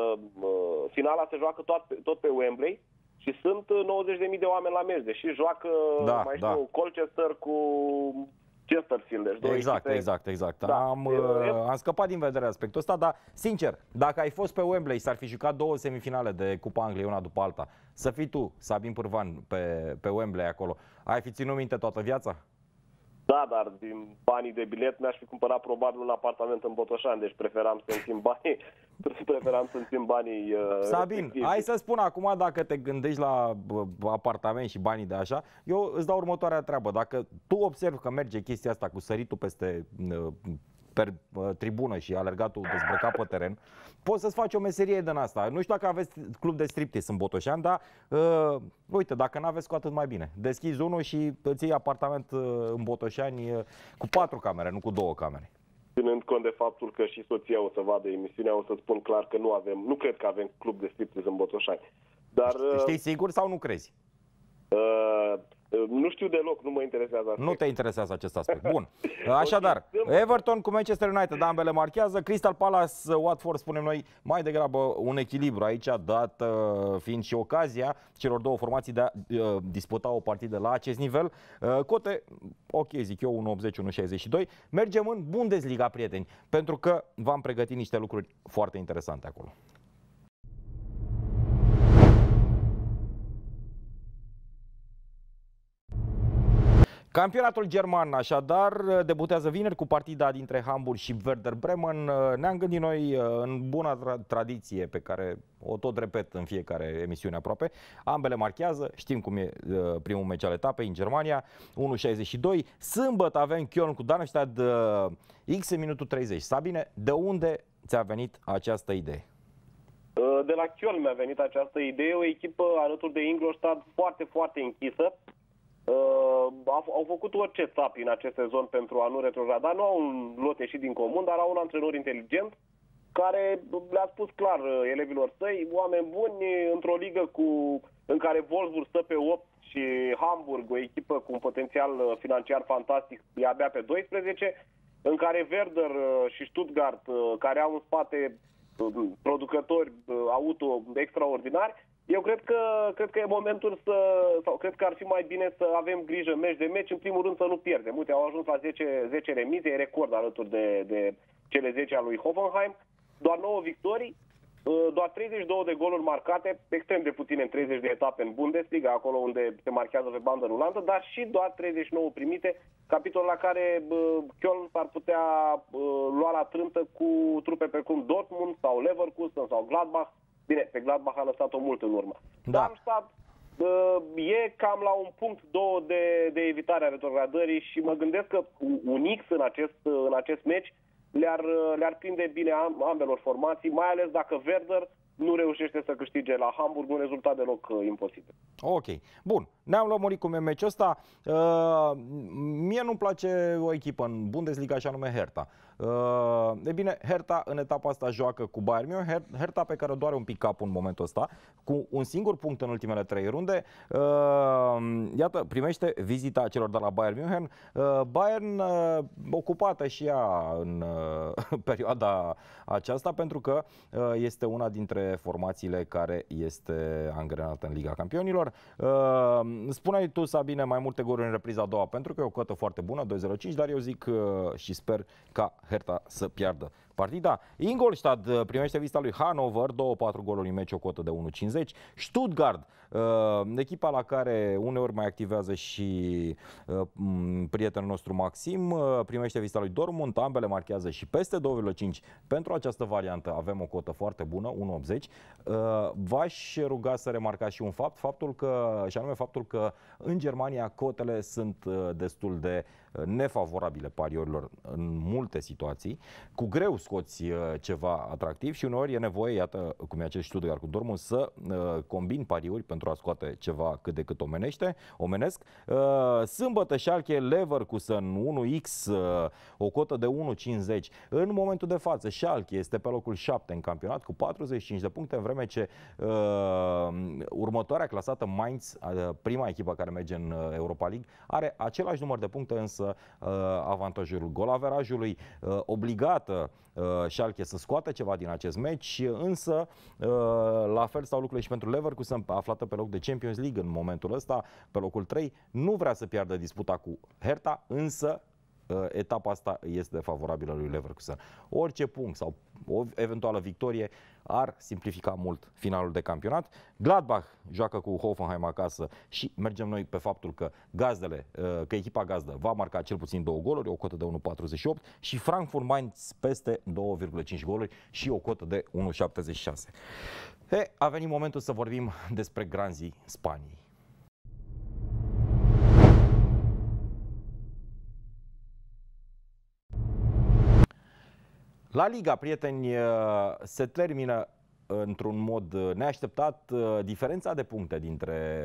finala se joacă tot pe Wembley și sunt 90.000 de oameni la meci, deși joacă, Colchester cu Chesterfield. Exact. Da. Am scăpat din vedere aspectul ăsta, dar, sincer, dacă ai fost pe Wembley, s-ar fi jucat 2 semifinale de Cupa Angliei, una după alta, să fii tu, Sabin Pârvan, pe Wembley acolo, ai fi ținut minte toată viața? Da, dar din banii de bilet mi-aș fi cumpărat probabil un apartament în Botoșani, deci preferam să-mi țin banii. Sabin, respectivi. hai să spun acum, dacă te gândești la apartament și banii de așa, eu îți dau următoarea treabă. Dacă tu observi că merge chestia asta cu săritul peste tribună și alergatul dezbrăcat pe teren, poți să-ți faci o meserie din asta. Nu știu dacă aveți club de striptease în Botoșani, dar uite, dacă n-aveți, cu atât mai bine. Deschizi unul și îți iei apartament în Botoșani cu 4 camere, nu cu 2 camere. Ținând cont de faptul că și soția o să vadă emisiunea, o să spun clar că nu cred că avem club de striptease în Botoșani. Dar, știi sigur sau nu crezi? Nu știu deloc, nu mă interesează asta. Nu te interesează acest aspect. Bun. Așadar, Everton cu Manchester United, ambele marchează. Crystal Palace, Watford, spunem noi, mai degrabă un echilibru aici, dat fiind și ocazia celor două formații de a disputa o partidă la acest nivel. Cote, ok, zic eu, 1,80, 1,62. Mergem în Bundesliga, prieteni, pentru că v-am pregătit niște lucruri foarte interesante acolo. Campionatul german, așadar, debutează vineri cu partida dintre Hamburg și Werder Bremen. Ne-am gândit noi, în bună tradiție pe care o tot repet în fiecare emisiune aproape, ambele marchează, știm cum e primul meci al etapei în Germania, 1,62. Sâmbătă avem Köln cu Darmstadt, X în minutul 30. Sabine, de unde ți-a venit această idee? De la Köln mi-a venit această idee, o echipă alături de Ingolstadt foarte, foarte închisă. Au făcut orice țapi în acest sezon pentru a nu retrograda. Nu au un lot ieșit din comun, dar au un antrenor inteligent care le-a spus clar elevilor săi, oameni buni, într-o ligă în care Wolfsburg stă pe 8 și Hamburg, o echipă cu un potențial financiar fantastic, e abia pe 12, în care Werder și Stuttgart, care au în spate producători auto extraordinari. Eu cred că e momentul sau cred că ar fi mai bine să avem grijă meci de meci, în primul rând să nu pierdem. Uite, au ajuns la 10 remize, e record alături de cele 10 a lui Hoffenheim, doar 9 victorii, doar 32 de goluri marcate, extrem de puține în 30 de etape în Bundesliga, acolo unde se marchează pe bandă rulantă, dar și doar 39 primite, capitol la care Köln s-ar putea lua la trântă cu trupe precum Dortmund sau Leverkusen sau Gladbach. Bine, pe Gladbach a lăsat-o mult în urmă. Da. Darmstadt e cam la un punct 2 de evitare a retrogradării și mă gândesc că un X în acest meci le-ar prinde bine ambelor formații, mai ales dacă Werder nu reușește să câștige la Hamburg, un rezultat deloc imposibil. Ok. Bun. Ne-am lămurit cum e meciul ăsta. Mie nu-mi place o echipă în Bundesliga, așa nume Hertha. E bine, Hertha în etapa asta joacă cu Bayern München, Hertha pe care o doare un pic capul în momentul ăsta, cu un singur punct în ultimele 3 runde. Iată, primește vizita celor de la Bayern München. Bayern ocupată și ea în perioada aceasta, pentru că este una dintre formațiile care este angrenată în Liga Campionilor. Spuneai tu, Sabine, mai multe goluri în repriza a doua, pentru că e o cotă foarte bună, 2,05, dar eu zic și sper ca Hertha să piardă partida. Ingolstadt primește vizita lui Hannover, 2-4 goluri în meci, o cotă de 1,50. Stuttgart, echipa la care uneori mai activează și prietenul nostru Maxim, primește vizita lui Dortmund, ambele marchează și peste 2,5. Pentru această variantă avem o cotă foarte bună, 1,80. V-aș ruga să remarcați și un fapt, și anume faptul că în Germania cotele sunt destul de nefavorabile pariorilor în multe situații. Cu greu scoți ceva atractiv și uneori e nevoie, iată cum e acest Stuttgart cu Dortmund, să combini pariuri pentru a scoate ceva cât de cât omenesc. Sâmbătă Schalke Leverkusen 1x, o cotă de 1,50. În momentul de față Schalke este pe locul 7 în campionat cu 45 de puncte, în vreme ce următoarea clasată Mainz, prima echipă care merge în Europa League, are același număr de puncte, însă avantajul golaverajului, obligată Schalke să scoată ceva din acest meci, însă la fel stau lucrurile și pentru Leverkusen, aflată pe loc de Champions League în momentul ăsta, pe locul 3, nu vrea să piardă disputa cu Hertha, însă etapa asta este favorabilă lui Leverkusen. Orice punct sau o eventuală victorie ar simplifica mult finalul de campionat. Gladbach joacă cu Hoffenheim acasă și mergem noi pe faptul că că echipa gazdă va marca cel puțin 2 goluri, o cotă de 1,48, și Frankfurt Mainz peste 2,5 goluri și o cotă de 1,76. A venit momentul să vorbim despre granzii Spaniei. La Liga, prieteni, se termină într-un mod neașteptat diferența de puncte dintre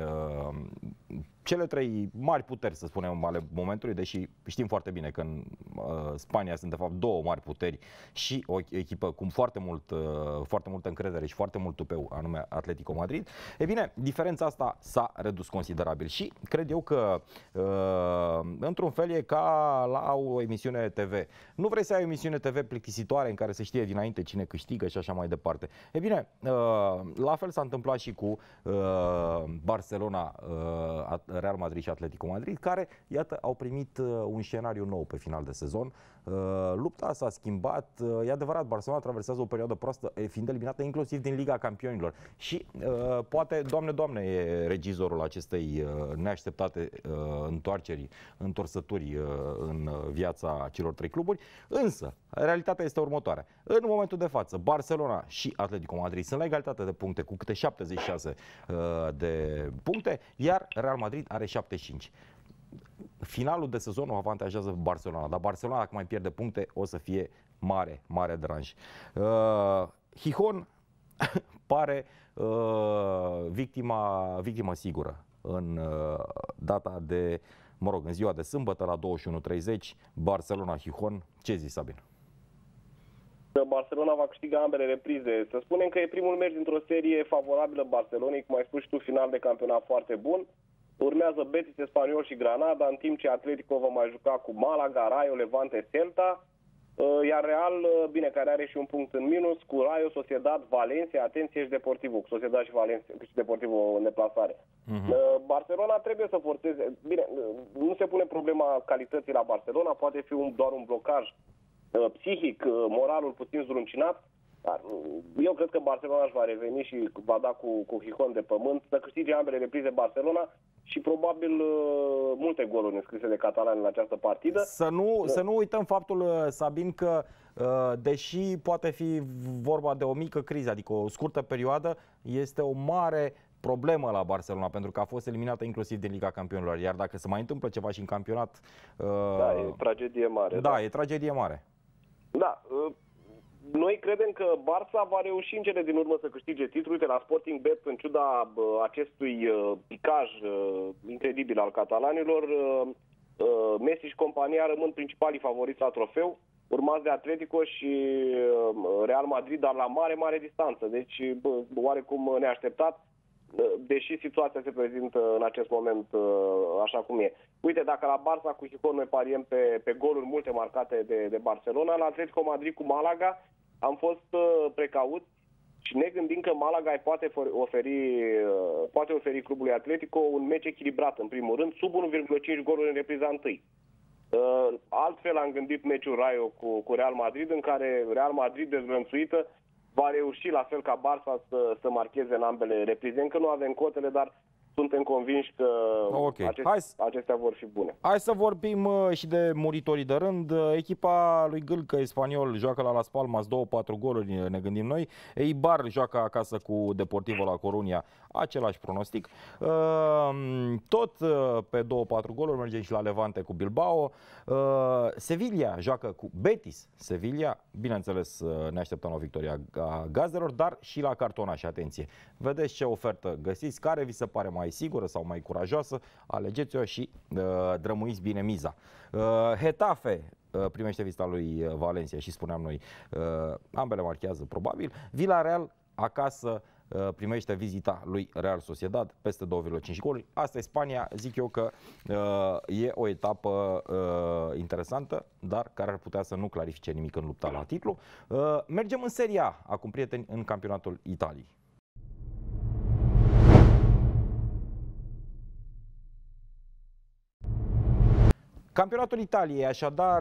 cele 3 mari puteri, să spunem, ale momentului, deși știm foarte bine că în Spania sunt de fapt 2 mari puteri și o echipă cu foarte multă încredere și foarte mult tupeu, anume Atletico Madrid. E bine, diferența asta s-a redus considerabil și cred eu că într-un fel e ca la o emisiune TV. Nu vrei să ai o emisiune TV plictisitoare în care se știe dinainte cine câștigă și așa mai departe. E bine, la fel s-a întâmplat și cu Barcelona, Real Madrid și Atletico Madrid, care, iată, au primit un scenariu nou pe final de sezon. Lupta s-a schimbat. E adevărat, Barcelona traversează o perioadă proastă, fiind eliminată inclusiv din Liga Campionilor. Și poate, Doamne, e regizorul acestei neașteptate întorsături în viața celor 3 cluburi. Însă, realitatea este următoarea. În momentul de față, Barcelona și Atletico Madrid sunt la egalitate de puncte cu câte 76 de puncte, iar Real Madrid are 75. Finalul de sezon o avantajează Barcelona, dar Barcelona, dacă mai pierde puncte, o să fie mare deranj. Gijón pare victima sigură în data de, în ziua de sâmbătă la 21:30, Barcelona-Gijón. Ce zici, Sabin? Barcelona va câștiga ambele reprize. Să spunem că e primul meci dintr-o serie favorabilă Barcelonei, cum ai spus și tu, final de campionat foarte bun. Urmează Betis, Espanyol și Granada, în timp ce Atletico va mai juca cu Malaga, Rayo, Levante, Celta. Iar Real, bine, care are și un punct în minus, cu Rayo, Sociedad, Valencia, atenție, și Deportivo, cu Sociedad și Valencia, și Deportivo în deplasare. Barcelona trebuie să forțeze, bine, nu se pune problema calității la Barcelona, poate fi doar un blocaj psihic, moralul puțin zruncinat, dar eu cred că Barcelona își va reveni și va da cu Gijón de pământ, să câștige ambele reprize Barcelona și probabil multe goluri înscrise de catalani în această partidă. Să nu uităm faptul, Sabin, că deși poate fi vorba de o mică criză, adică o scurtă perioadă, este o mare problemă la Barcelona, pentru că a fost eliminată inclusiv din Liga Campionilor, iar dacă se mai întâmplă ceva și în campionat... Da, e tragedie mare. Da, e tragedie mare. Da, noi credem că Barça va reuși în cele din urmă să câștige titlul. Uite, la Sporting Bet, în ciuda acestui picaj incredibil al catalanilor, Messi și compania rămân principalii favoriți la trofeu, urmați de Atletico și Real Madrid, dar la mare, mare distanță. Deci, oarecum neașteptat, deși situația se prezintă în acest moment așa cum e. Uite, dacă la Barça cu Gijón noi pariem pe goluri multe marcate de Barcelona, la Atletico Madrid cu Malaga am fost precauți și ne gândim că Malaga îi poate oferi clubului Atletico un meci echilibrat în primul rând, sub 1,5 goluri în repriza întâi. Altfel am gândit meciul Rayo cu Real Madrid, în care Real Madrid dezvănțuită va reuși, la fel ca Barça, să marcheze în ambele reprize. Încă nu avem cotele, dar suntem convinși că acestea vor fi bune. Hai să vorbim și de muritorii de rând. Echipa lui Gâlcă, Espanyol, joacă la Las Palmas 2-4 goluri, ne gândim noi. Eibar joacă acasă cu Deportivo la Coruña, același pronostic. Tot pe 2-4 goluri mergem și la Levante cu Bilbao. Sevilla joacă cu Betis. Sevilla, bineînțeles, ne așteptăm la victoria gazdelor, dar și la cartonaș, atenție. Vedeți ce ofertă găsiți, care vi se pare mai sigură sau mai curajoasă, alegeți-o și drămuiți bine miza. Getafe primește vizita lui Valencia și spuneam noi, ambele marchează probabil. Villarreal acasă primește vizita lui Real Sociedad, peste 2,5 goluri. Asta e Spania, zic eu că e o etapă interesantă, dar care ar putea să nu clarifice nimic în lupta la titlu. Mergem în Serie A, acum prieteni, în campionatul Italiei. Campionatul Italiei, așadar,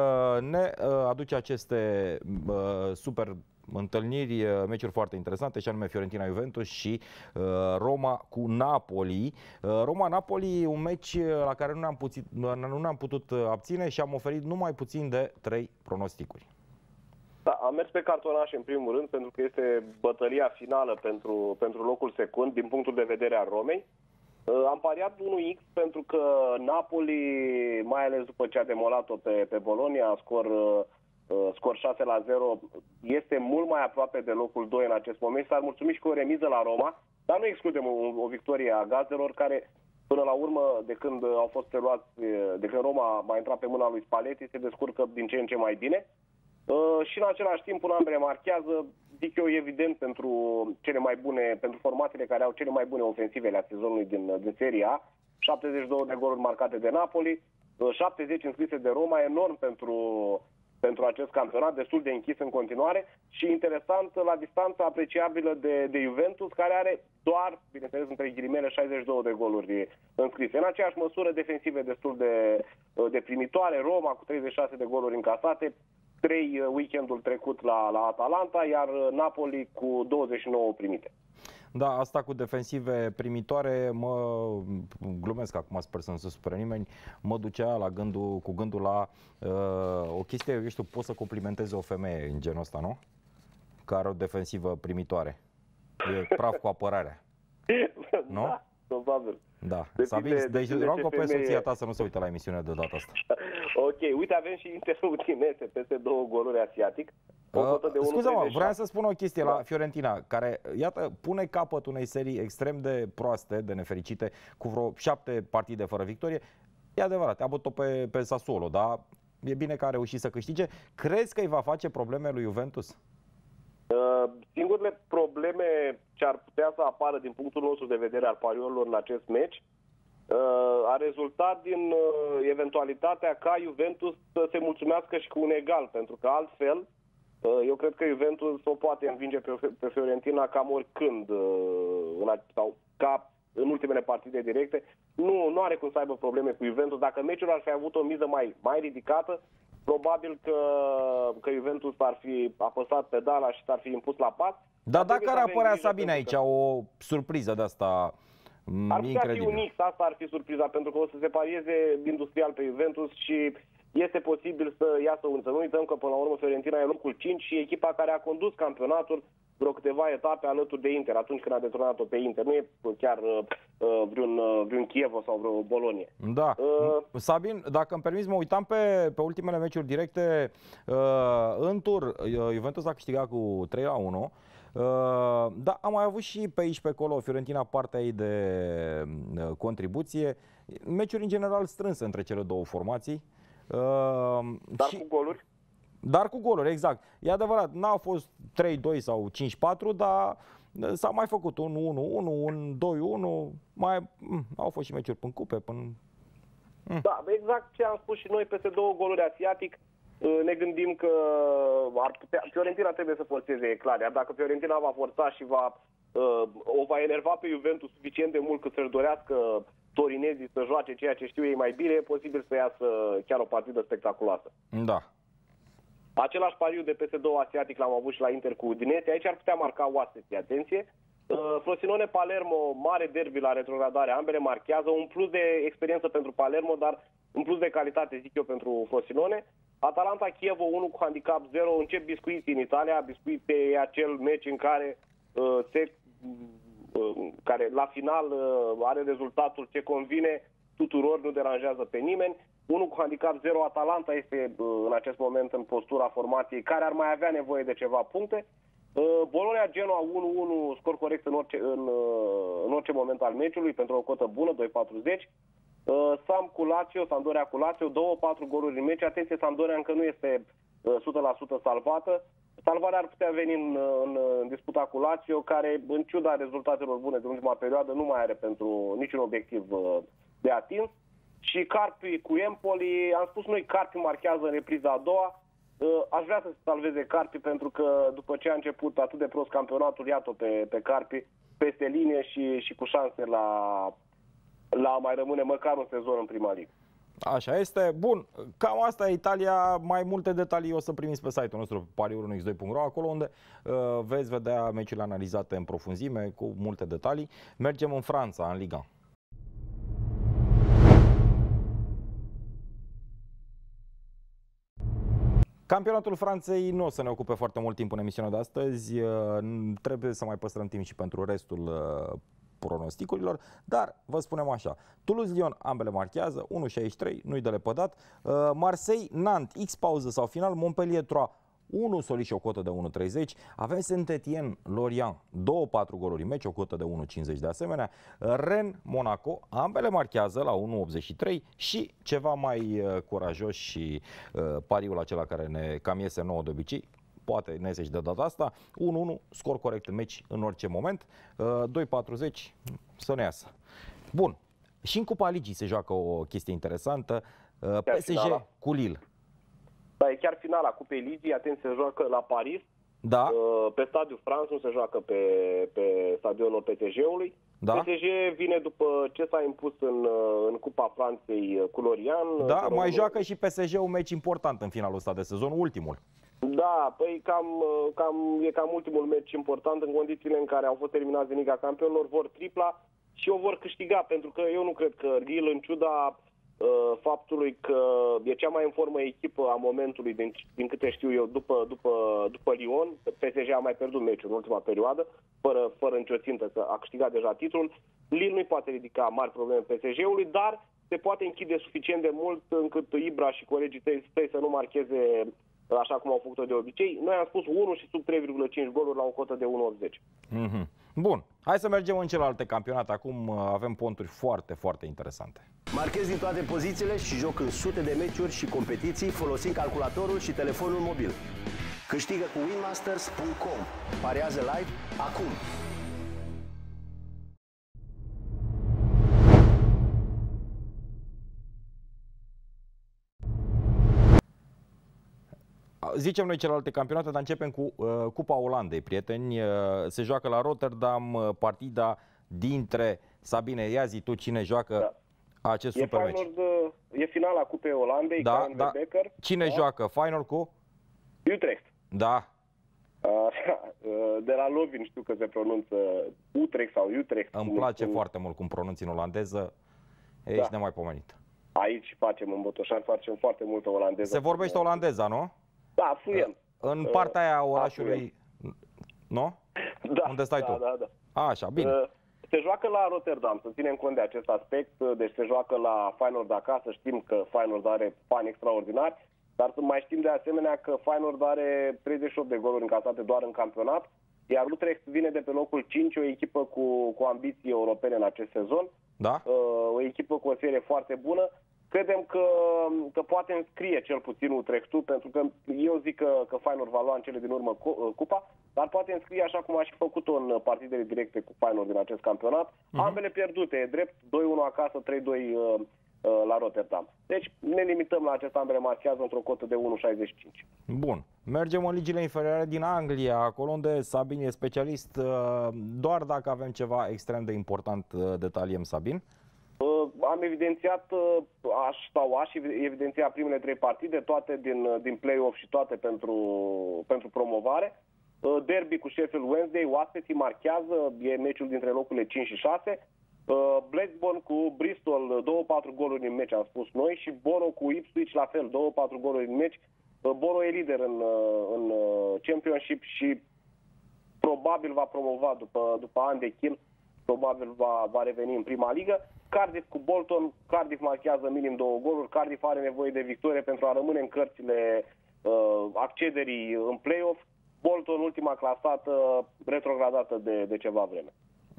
ne aduce aceste super întâlniri, meciuri foarte interesante, și anume Fiorentina-Juventus și Roma cu Napoli. Roma-Napoli, un meci la care nu ne-am putut abține și am oferit numai puțin de 3 pronosticuri. Da, am mers pe cartonaș în primul rând, pentru că este bătălia finală pentru locul secund din punctul de vedere al Romei. Am pariat 1x pentru că Napoli, mai ales după ce a demolat-o pe Bologna, scor 6-0, este mult mai aproape de locul 2 în acest moment. S-ar mulțumi și cu o remiză la Roma, dar nu excludem o victorie a gazdelor, care până la urmă, de când au fost preluați, de când Roma a intrat pe mâna lui Spalletti, se descurcă din ce în ce mai bine. Și în același timp, un ambele marchează, zic eu, evident pentru cele mai bune, pentru formațiile care au cele mai bune ofensivele a sezonului din Serie A. 72 de goluri marcate de Napoli, 70 înscrise de Roma, enorm pentru acest campionat, destul de închis în continuare și interesant la distanța apreciabilă de Juventus, care are doar, bineînțeles, între ghilimele, 62 de goluri înscrise. În aceeași măsură, defensive destul de primitoare, Roma cu 36 de goluri încasate, 3 weekendul trecut la Atalanta, iar Napoli cu 29 primite. Da, asta cu defensive primitoare, glumesc acum, sper să nu se supere nimeni, mă ducea cu gândul la o chestie, eu știu, poți să complimentezi o femeie în genul ăsta, nu? Care o defensivă primitoare. E praf cu apărarea. Nu? Da, probabil. Da, deci rog pe soția ta să nu se uite la emisiunea de data asta. Ok, uite, avem și Interul Udinese, peste 2 goluri asiatic. Scuze-mă, vreau să spun o chestie la Fiorentina, care, iată, pune capăt unei serii extrem de proaste, de nefericite, cu vreo 7 partide fără victorie. E adevărat, a bătut pe Sassuolo, dar e bine că a reușit să câștige. Crezi că îi va face probleme lui Juventus? Singurele probleme ce ar putea să apară din punctul nostru de vedere al pariurilor în acest meci a rezultat din eventualitatea ca Juventus să se mulțumească și cu un egal, pentru că altfel eu cred că Juventus o poate învinge pe Fiorentina cam oricând, sau ca în ultimele partide directe. Nu are cum să aibă probleme cu Juventus. Dacă meciul ar fi avut o miză mai ridicată, probabil că Juventus ar fi apăsat pedala și s-ar fi impus la pas. Dar dacă ar apărea, Sabin, aici o surpriză de asta ar incredibil. putea fi un X, asta ar fi surpriza, pentru că o să se parieze industrial pe Juventus și este posibil să iasă un. Să nu uităm că până la urmă Fiorentina e locul 5 și echipa care a condus campionatul vreo câteva etape alături de Inter, atunci când a detronat-o pe Inter. Nu e chiar vreun Chievo sau vreo Bologna. Da. Sabin, dacă îmi permiți, mă uitam pe ultimele meciuri directe. În tur, Juventus a câștigat cu 3-1. Da, am mai avut și pe aici pe acolo Fiorentina partea ei de contribuție. Meciuri în general strânse între cele două formații. Dar cu goluri? Dar cu goluri, exact. E adevărat, n-au fost 3-2 sau 5-4, dar s-a mai făcut un 1-1, un 2-1, au fost și meciuri până cupe, până... Da, exact ce am spus și noi, peste 2 goluri asiatic. Ne gândim că Fiorentina trebuie să forțeze, e clar. Iar dacă Fiorentina va forța și o va enerva pe Juventus suficient de mult cât să-și dorească torinezii să joace ceea ce știu ei mai bine, e posibil să iasă chiar o partidă spectaculoasă. Da. Același pariu de PS2 asiatic l-am avut și la Inter cu Udinese. Aici ar putea marca oaspeții, atenție. Frosinone-Palermo, mare derby la retrogradare, ambele marchează, un plus de experiență pentru Palermo, dar un plus de calitate, zic eu, pentru Frosinone. Atalanta-Chievo 1 cu handicap 0, încep biscuiții în Italia. Biscuiții e acel meci în care care la final are rezultatul ce convine tuturor, nu deranjează pe nimeni. 1 cu handicap 0, Atalanta este în acest moment în postura formației care ar mai avea nevoie de ceva puncte. Bologna-Genoa 1-1, scor corect în orice moment al meciului pentru o cotă bună, 2,40. Sampdoria cu Lazio, 2-4 goluri în meci. Atenție, Sampdoria încă nu este 100% salvată. Salvarea ar putea veni în disputa cu Lazio, care, în ciuda rezultatelor bune de ultima perioadă, nu mai are pentru niciun obiectiv de atins. Și Carpi cu Empoli, am spus noi, Carpi marchează în repriza a doua. Aș vrea să se salveze Carpi, pentru că după ce a început atât de prost campionatul, iată pe Carpi peste linie și cu șanse la mai rămâne măcar un sezon în prima ligă. Așa este. Bun, cam asta e Italia. Mai multe detalii o să primiți pe site-ul nostru pariuri1x2.ro, acolo unde veți vedea meciurile analizate în profunzime cu multe detalii. Mergem în Franța, în Liga. Campionatul Franței nu o să ne ocupe foarte mult timp în emisiunea de astăzi. Trebuie să mai păstrăm timp și pentru restul pronosticurilor, dar vă spunem așa: Toulouse-Lyon, ambele marchează, 1,63, nu-i de lepădat. Marseille-Nantes, X pauză sau final. Montpellier-Troyes, 1 soliș și o cotă de 1,30. Avem Saint-Étienne-Lorient, 2-4 goluri în meci, o cotă de 1,50 de asemenea. Rennes-Monaco, ambele marchează la 1,83 și ceva mai curajos și pariul acela care ne cam iese nouă de obicei, poate ne iese și de data asta, 1-1, scor corect în meci în orice moment, 2,40 să ne iasă. Bun, și în Cupa Ligii se joacă o chestie interesantă, PSG cu Lille. Da, e chiar finala Cupei Ligii, atenție, se joacă la Paris, da. Pe Stadiul France, nu se joacă pe stadionul PSG-ului. Da. PSG vine după ce s-a impus în Cupa Franței cu Lorient. Da, mai joacă și PSG un meci important în finalul ăsta de sezon, ultimul. Da, păi e cam ultimul meci important în condițiile în care au fost eliminați din Liga Campionilor, vor tripla și o vor câștiga, pentru că eu nu cred că Lille, în ciuda faptului că e cea mai în formă echipă a momentului, din câte știu eu, după Lyon, PSG a mai pierdut meciul în ultima perioadă, fără nicio țintă, că a câștigat deja titlul. Lille nu-i poate ridica mari probleme PSG-ului, dar se poate închide suficient de mult încât Ibra și colegii tăi să nu marcheze așa cum au făcut-o de obicei. Noi am spus 1 și sub 3,5 goluri la o cotă de 1,80. Bun, hai să mergem în celelalte campionate. Acum avem ponturi foarte, foarte interesante. Marchezi din toate pozițiile și joc în sute de meciuri și competiții folosind calculatorul și telefonul mobil. Câștigă cu winmasters.com. Pariază live acum. Zicem noi celelalte campionate, dar începem cu Cupa Olandei, prieteni. Se joacă la Rotterdam partida dintre, Sabine, ia zi tu cine joacă acest super meci. E finala Cupei Olandei, da. Becker. Cine joacă? Final cu? Utrecht. Da. De la Lovin știu că se pronunță Utrecht sau Utrecht. Îmi place foarte mult cum pronunți în olandeză. Ești nemaipomenit. Aici facem în Botoșani, facem foarte multă olandeză. Se vorbește olandeza, nu? Da, fluent. În partea aia a orașului, nu? Da. Unde stai tu? Da. Așa, bine. Se joacă la Rotterdam, să ținem cont de acest aspect. Deci se joacă la Feyenoord acasă, știm că Feyenoord are bani extraordinari, dar mai știm de asemenea că Feyenoord are 38 de goluri încasate doar în campionat, iar Utrecht vine de pe locul 5, o echipă cu ambiții europene în acest sezon. Da? O echipă cu o serie foarte bună. Credem că poate înscrie cel puțin Utrechtul, pentru că eu zic că Feyenoord va lua în cele din urmă cupa, dar poate înscrie așa cum a și făcut-o în partidele directe cu Feyenoord din acest campionat. Ambele pierdute, e drept, 2-1 acasă, 3-2 la Rotterdam. Deci ne limităm la acest ambele marchează într-o cotă de 1,65. Bun. Mergem în ligile inferioare din Anglia, acolo unde Sabin e specialist, doar dacă avem ceva extrem de important, detaliem, Sabin. Am evidențiat, aș evidenția primele 3 partide, toate din play-off și toate pentru promovare. Derby cu Sheffield Wednesday, oaspeții marchează, e meciul dintre locurile 5 și 6. Blackburn cu Bristol, 2-4 goluri în meci, am spus noi, și Boro cu Ipswich, la fel, 2-4 goluri în meci. Boro e lider în Championship și probabil va promova după ani de chin, probabil va reveni în prima ligă. Cardiff cu Bolton, Cardiff marchează minim 2 goluri, Cardiff are nevoie de victorie pentru a rămâne în cărțile accederii în play-off. Bolton, ultima clasată, retrogradată de ceva vreme.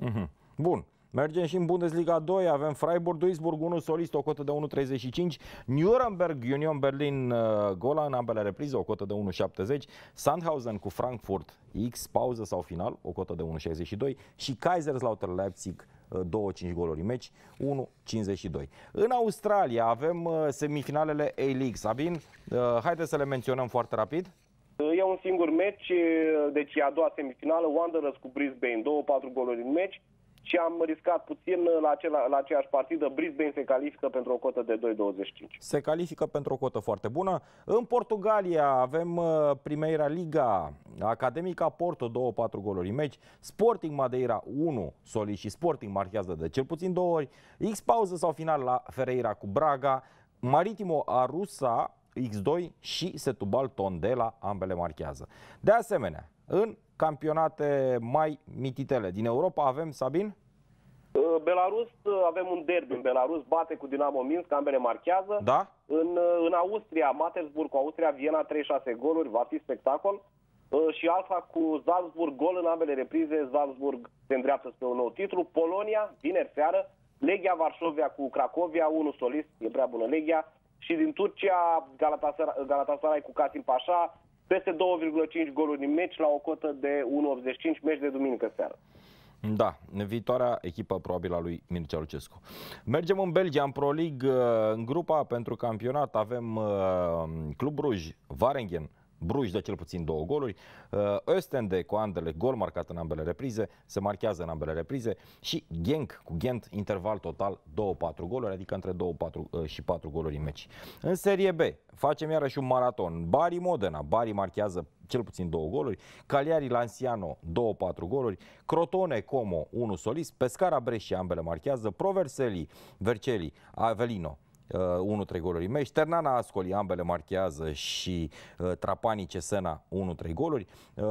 Bun. Mergem și în Bundesliga 2, avem Freiburg-Duisburg 1 solist, o cotă de 1,35, Nuremberg Union Berlin Gola în ambele reprize, o cotă de 1,70, Sandhausen cu Frankfurt X pauză sau final, o cotă de 1,62 și Kaiserslautern Leipzig 2,5 goluri în meci, 1,52. În Australia avem semifinalele A-League. Sabin, haideți să le menționăm foarte rapid. E un singur meci, deci e a doua semifinală, Wanderers cu Brisbane, 2-4 goluri în meci. Și am riscat puțin la aceeași partidă. Brisbane se califică pentru o cotă de 2,25. Se califică pentru o cotă foarte bună. În Portugalia avem Primeira Liga, Academica Porto 2-4 goluri în meci, Sporting Madeira 1 solist și Sporting marchează de cel puțin 2 ori, X pauză sau final la Ferreira cu Braga, Maritimo Arusa X2 și Setúbal Tondela, ambele marchează. De asemenea, în campionate mai mititele din Europa avem, Sabin? Belarus, avem un derby în Belarus, bate cu Dinamo Minsk, ambele marchează. Da? În Austria, Mattersburg cu Austria, Viena, 3-6 goluri, va fi spectacol. Și Alfa cu Salzburg, gol în ambele reprize, Salzburg se îndreaptă spre un nou titlu. Polonia, vineri seară, Legia Varșovia cu Cracovia, 1 solist, e prea bună Legia. Și din Turcia, Galatasaray cu Kasim Pasha, peste 2,5 goluri în meci la o cotă de 1,85, meci de duminică seară. Da, viitoarea echipă probabil a lui Mircea Lucescu. Mergem în Belgia, în Pro League, în grupa pentru campionat avem Club Bruj, Waregem, Bruj de cel puțin 2 goluri, Oostende cu Anderlecht, gol marcat în ambele reprize, se marchează în ambele reprize, și Genk cu Ghent, interval total 2-4 goluri, adică între 2 și 4 goluri în meci. În Serie B facem iarăși un maraton. Bari Modena, Bari marchează cel puțin 2 goluri, Cagliari Lanciano 2-4 goluri, Crotone Como 1 solist, Pescara Brescia ambele marchează, Pro Vercelli Avellino 1-3 goluri în meci, Ternana Ascoli ambele marchează și Trapani Cesena 1-3 goluri,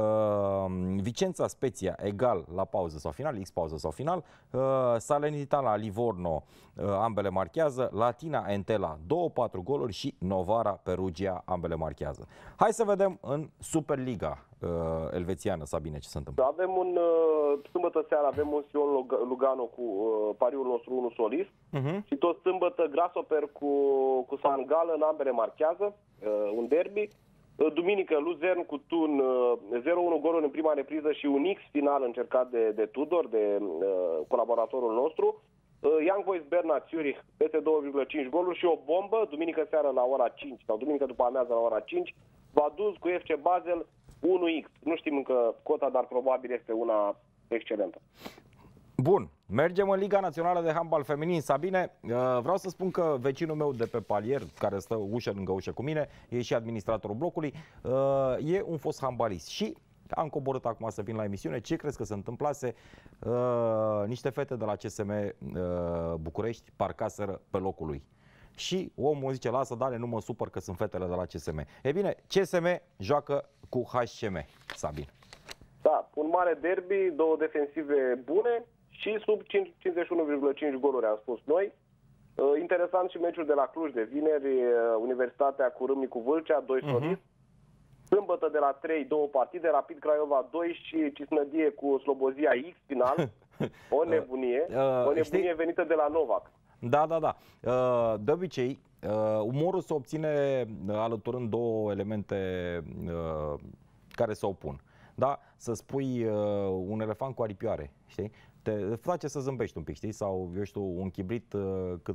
Vicența Spezia egal la pauză sau final, X pauză sau final, Salernitana Livorno ambele marchează, Latina Entella 2-4 goluri și Novara Perugia ambele marchează. Hai să vedem în Superliga elvețiană, Sabine, ce se întâmplă. Avem sâmbătă seara avem un Sion Lugano cu pariul nostru 1 solist și tot sâmbătă Grasshopper cu San Gallen, ambele marchează, un derby. Duminică Luzern cu Thun, 0-1 goluri în prima repriză și un X final încercat de Tudor, de colaboratorul nostru. Young Boys Berna Zurich, peste 2,5 goluri și o bombă, duminică seara la ora 5 sau duminică după amiază la ora 5, Vaduz cu FC Basel 1x. Nu știm încă cota, dar probabil este una excelentă. Bun, mergem în Liga Națională de Handbal Feminin. Sabine, vreau să spun că vecinul meu de pe palier, care stă ușă lângă ușă cu mine, e și administratorul blocului, e un fost handbalist și am coborât acum să vin la emisiune. Ce crezi că se întâmplase? Niște fete de la CSM București parcaseră pe locul lui. Și omul zice, lasă, Dane, nu mă supăr că sunt fetele de la CSM. E bine, CSM joacă cu HCM, Sabin. Da, un mare derby, două defensive bune și sub 51,5 goluri, am spus noi. Interesant și meciul de la Cluj de vineri, Universitatea cu Râmnicu Vâlcea, 2 soliți. Sâmbătă de la 3, două partide, Rapid Craiova 2 și Cisnădie cu Slobozia X final. O nebunie, venită de la Novak. Da. De obicei, umorul se obține alăturând două elemente care se opun. Da? Să spui un elefant cu aripioare, știi? Te face să zâmbești un pic, știi? Sau, eu știu, un chibrit cât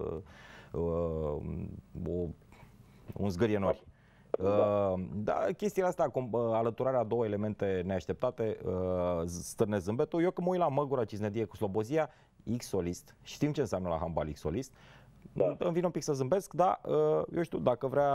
un zgârie nori. Da, chestiile astea, alăturarea două elemente neașteptate, stârne zâmbetul. Eu când mă uit la Măgura Cisnădie cu Slobozia, X-solist, știm ce înseamnă la handbal X-solist, îmi vine un pic să zâmbesc, dar eu știu, dacă vrea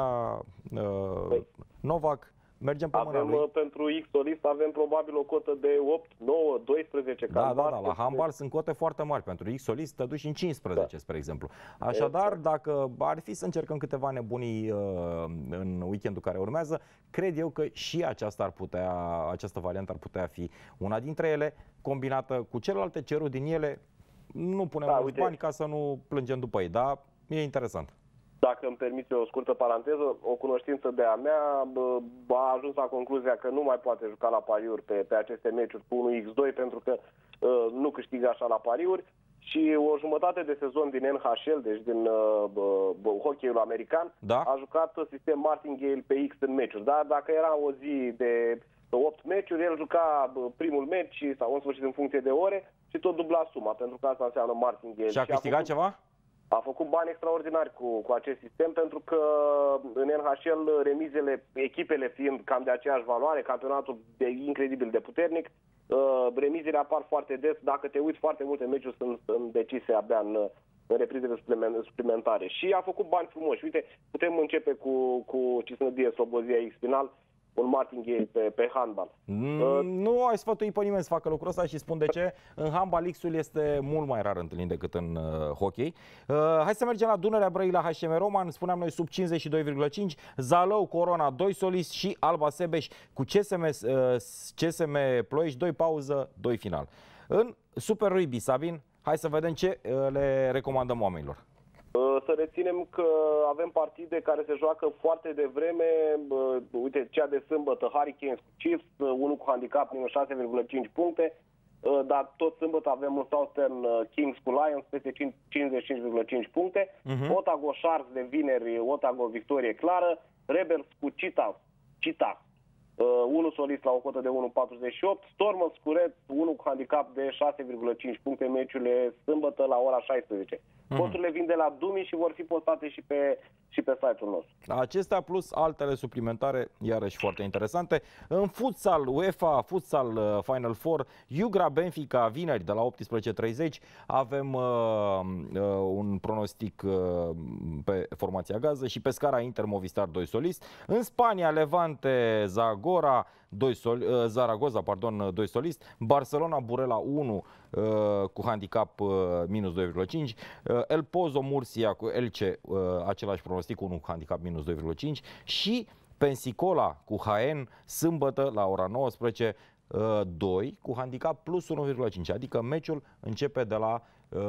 Novak, mergem pe mâna lui. Pentru X-solist avem probabil o cotă de 8, 9, 12. Da, la handbal sunt cote foarte mari. Pentru X-solist te duci în 15, spre exemplu. Așadar, dacă ar fi să încercăm câteva nebunii în weekendul care urmează, cred eu că și această variantă ar putea fi una dintre ele, combinată cu celelalte ceruri din ele. Nu punem mulți bani ca să nu plângem după ei, dar e interesant. Dacă îmi permite o scurtă paranteză, o cunoștință de-a mea a ajuns la concluzia că nu mai poate juca la pariuri pe aceste meciuri cu 1x2 pentru că nu câștigă așa la pariuri și o jumătate de sezon din NHL, deci din hockey-ul american, a jucat sistem martingale pe X în meciuri. Dar dacă era o zi de 8 meciuri, el juca primul meci sau în sfârșit în funcție de ore și tot dubla suma, pentru că asta înseamnă martingale. Și a câștigat ceva? A făcut bani extraordinari cu acest sistem pentru că în NHL remizele, echipele fiind cam de aceeași valoare, campionatul incredibil de puternic, remizele apar foarte des. Dacă te uiți, foarte multe meciuri sunt decise abia în reprizele suplimentare. Și a făcut bani frumoși. Uite, putem începe cu Cisnădie Slobozia X final, un martingale pe handbal. Nu ai sfătui pe nimeni să facă lucrul ăsta și spun de ce. În handbal X-ul este mult mai rar întâlnit decât în hockey. Hai să mergem la Dunărea Brăila HCM Roman, spuneam noi sub 52,5, Zalău Corona 2 solist și Alba Sebeș cu CSM Ploiești 2 pauză, 2 final. În Super Rugby, Sabin, hai să vedem ce le recomandăm oamenilor. Să reținem că avem partide care se joacă foarte devreme. Uite, cea de sâmbătă, Hurricanes cu Chiefs, unul cu handicap minus 6,5 puncte, dar tot sâmbătă avem un Southern Kings cu Lions peste 55,5 puncte. Otago Sharks de vineri, Otago victorie clară. Rebels cu Cheetah, unul solist la o cotă de 1,48. Stormers cu Reds, unul cu handicap de 6,5 puncte, meciurile sâmbătă la ora 16. Posturile vin de la Dumi și vor fi postate și pe site-ul nostru. Acestea plus altele suplimentare, iarăși foarte interesante. În futsal, UEFA Futsal Final Four, Jugra Benfica vineri de la 18:30. Avem un pronostic pe formația gază și Pescara Inter Movistar 2 solist. În Spania, Levante Zaragoza 2 solist. Barcelona Burela 1 cu handicap minus 2,5. El Pozo Murcia cu Elche, același pronostic, 1 cu handicap minus 2,5. Și Pensacola cu Jaén, sâmbătă la ora 19, 2 cu handicap plus 1,5. Adică meciul începe de la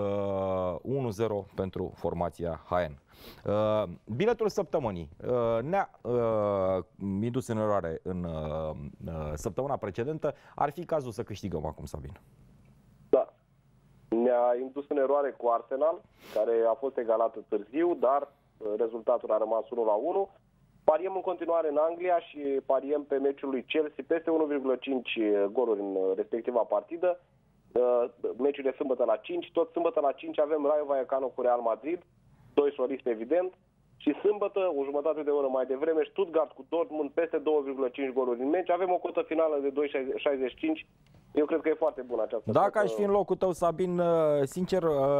1-0 pentru formația Jaén. Biletul săptămânii ne-a indus în eroare în săptămâna precedentă. Ar fi cazul să câștigăm acum, Sabin. Da. Ne-a indus în eroare cu Arsenal, care a fost egalată târziu, dar rezultatul a rămas 1-1. Pariem în continuare în Anglia și pariem pe meciul lui Chelsea peste 1,5 goluri în respectiva partidă. Meciul de sâmbătă la 5. Tot sâmbătă la 5 avem Rayo Vallecano cu Real Madrid, 2 soliști evident, Și sâmbătă, o jumătate de oră mai devreme, Stuttgart cu Dortmund peste 2,5 goluri în meci. Avem o cotă finală de 2,65. Eu cred că e foarte bună această Dacă cotă. aș fi în locul tău, Sabin, sincer,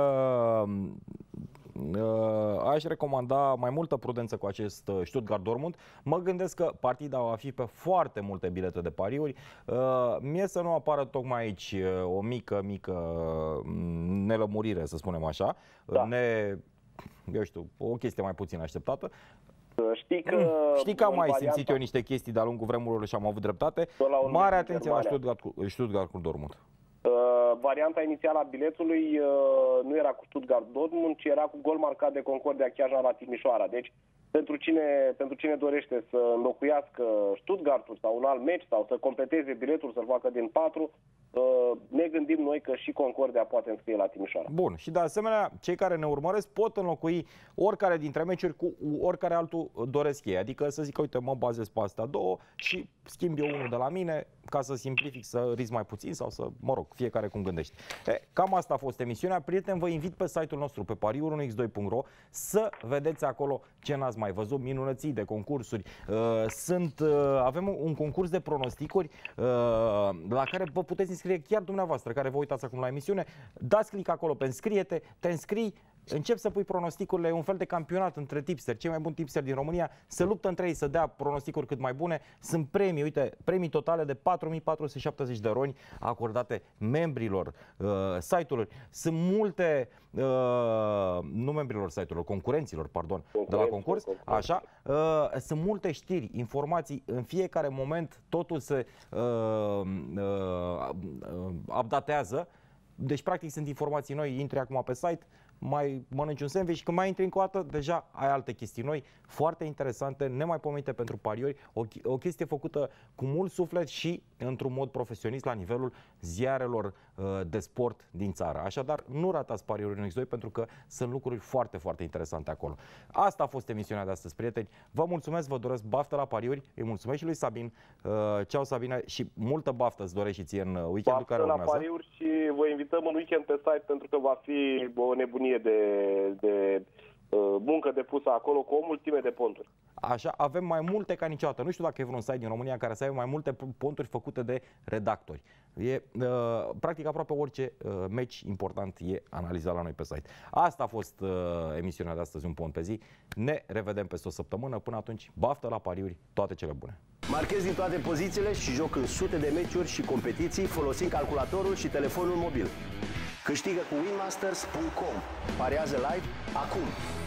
aș recomanda mai multă prudență cu acest Stuttgart-Dortmund. Mă gândesc că partida va fi pe foarte multe bilete de pariuri. Mie să nu apară tocmai aici o mică nelămurire, să spunem așa. Da. Eu știu, o chestie mai puțin așteptată. Știi că am mai simțit eu niște chestii de-a lungul vremurilor și am avut dreptate. Mare atenție la Stuttgart cu Dortmund. Varianta inițială a biletului nu era cu Stuttgart-Dortmund, ci era cu gol marcat de Concordia Chiajna la Timișoara. Deci, pentru cine dorește să înlocuiască Stuttgartul sau un alt meci sau să completeze biletul, să-l facă din 4, ne gândim noi că și Concordia poate înscrie la Timișoara. Bun. Și de asemenea, cei care ne urmăresc pot înlocui oricare dintre meciuri cu oricare altul doresc ei. Adică să zic, uite, mă bazez pe astea două și schimb eu unul de la mine ca să simplific, să risc mai puțin sau să, mă rog, fiecare cum gândește. Cam asta a fost emisiunea. Prieteni, vă invit pe site-ul nostru, pe pariuri1x2.ro, să vedeți acolo ce n-ați mai văzut, minunății de concursuri. Avem un concurs de pronosticuri la care vă puteți înscrie chiar dumneavoastră, care vă uitați acum la emisiune. Dați click acolo pe înscrie-te, te înscrii, încep să pui pronosticurile, un fel de campionat între tipsteri, cei mai buni tipsteri din România, se luptă între ei să dea pronosticuri cât mai bune. Sunt premii, uite, premii totale de 4.470 de RON acordate membrilor site-ului. Sunt multe, nu membrilor site-urilor, concurenților, pardon, de la concurs, așa, sunt multe știri, informații, în fiecare moment totul se updatează. Deci, practic, sunt informații noi, intri acum pe site, mai mănânci un sandwich și când mai intri încă o dată, deja ai alte chestii noi, foarte interesante, nemaipomenite pentru pariuri, o chestie făcută cu mult suflet și într-un mod profesionist la nivelul ziarelor de sport din țară. Așadar, nu ratați Pariuri X2 pentru că sunt lucruri foarte, foarte interesante acolo. Asta a fost emisiunea de astăzi, prieteni. Vă mulțumesc, vă doresc baftă la pariuri, îi mulțumesc și lui Sabin. Ceau, Sabine, și multă baftă îți doresc și ție în weekendul care urmează. Baftă la pariuri și vă invităm în weekend pe site pentru că va fi o nebunie de muncă depusă acolo cu o mulțime de ponturi. Așa, avem mai multe ca niciodată. Nu știu dacă e vreun site din România care să aibă mai multe ponturi făcute de redactori. Practic aproape orice meci important e analizat la noi pe site. Asta a fost emisiunea de astăzi, un pont pe zi. Ne revedem peste o săptămână. Până atunci, baftă la pariuri, toate cele bune. Marchezi din toate pozițiile și joc în sute de meciuri și competiții folosind calculatorul și telefonul mobil. Câștigă cu winmasters.com. Pariază live acum!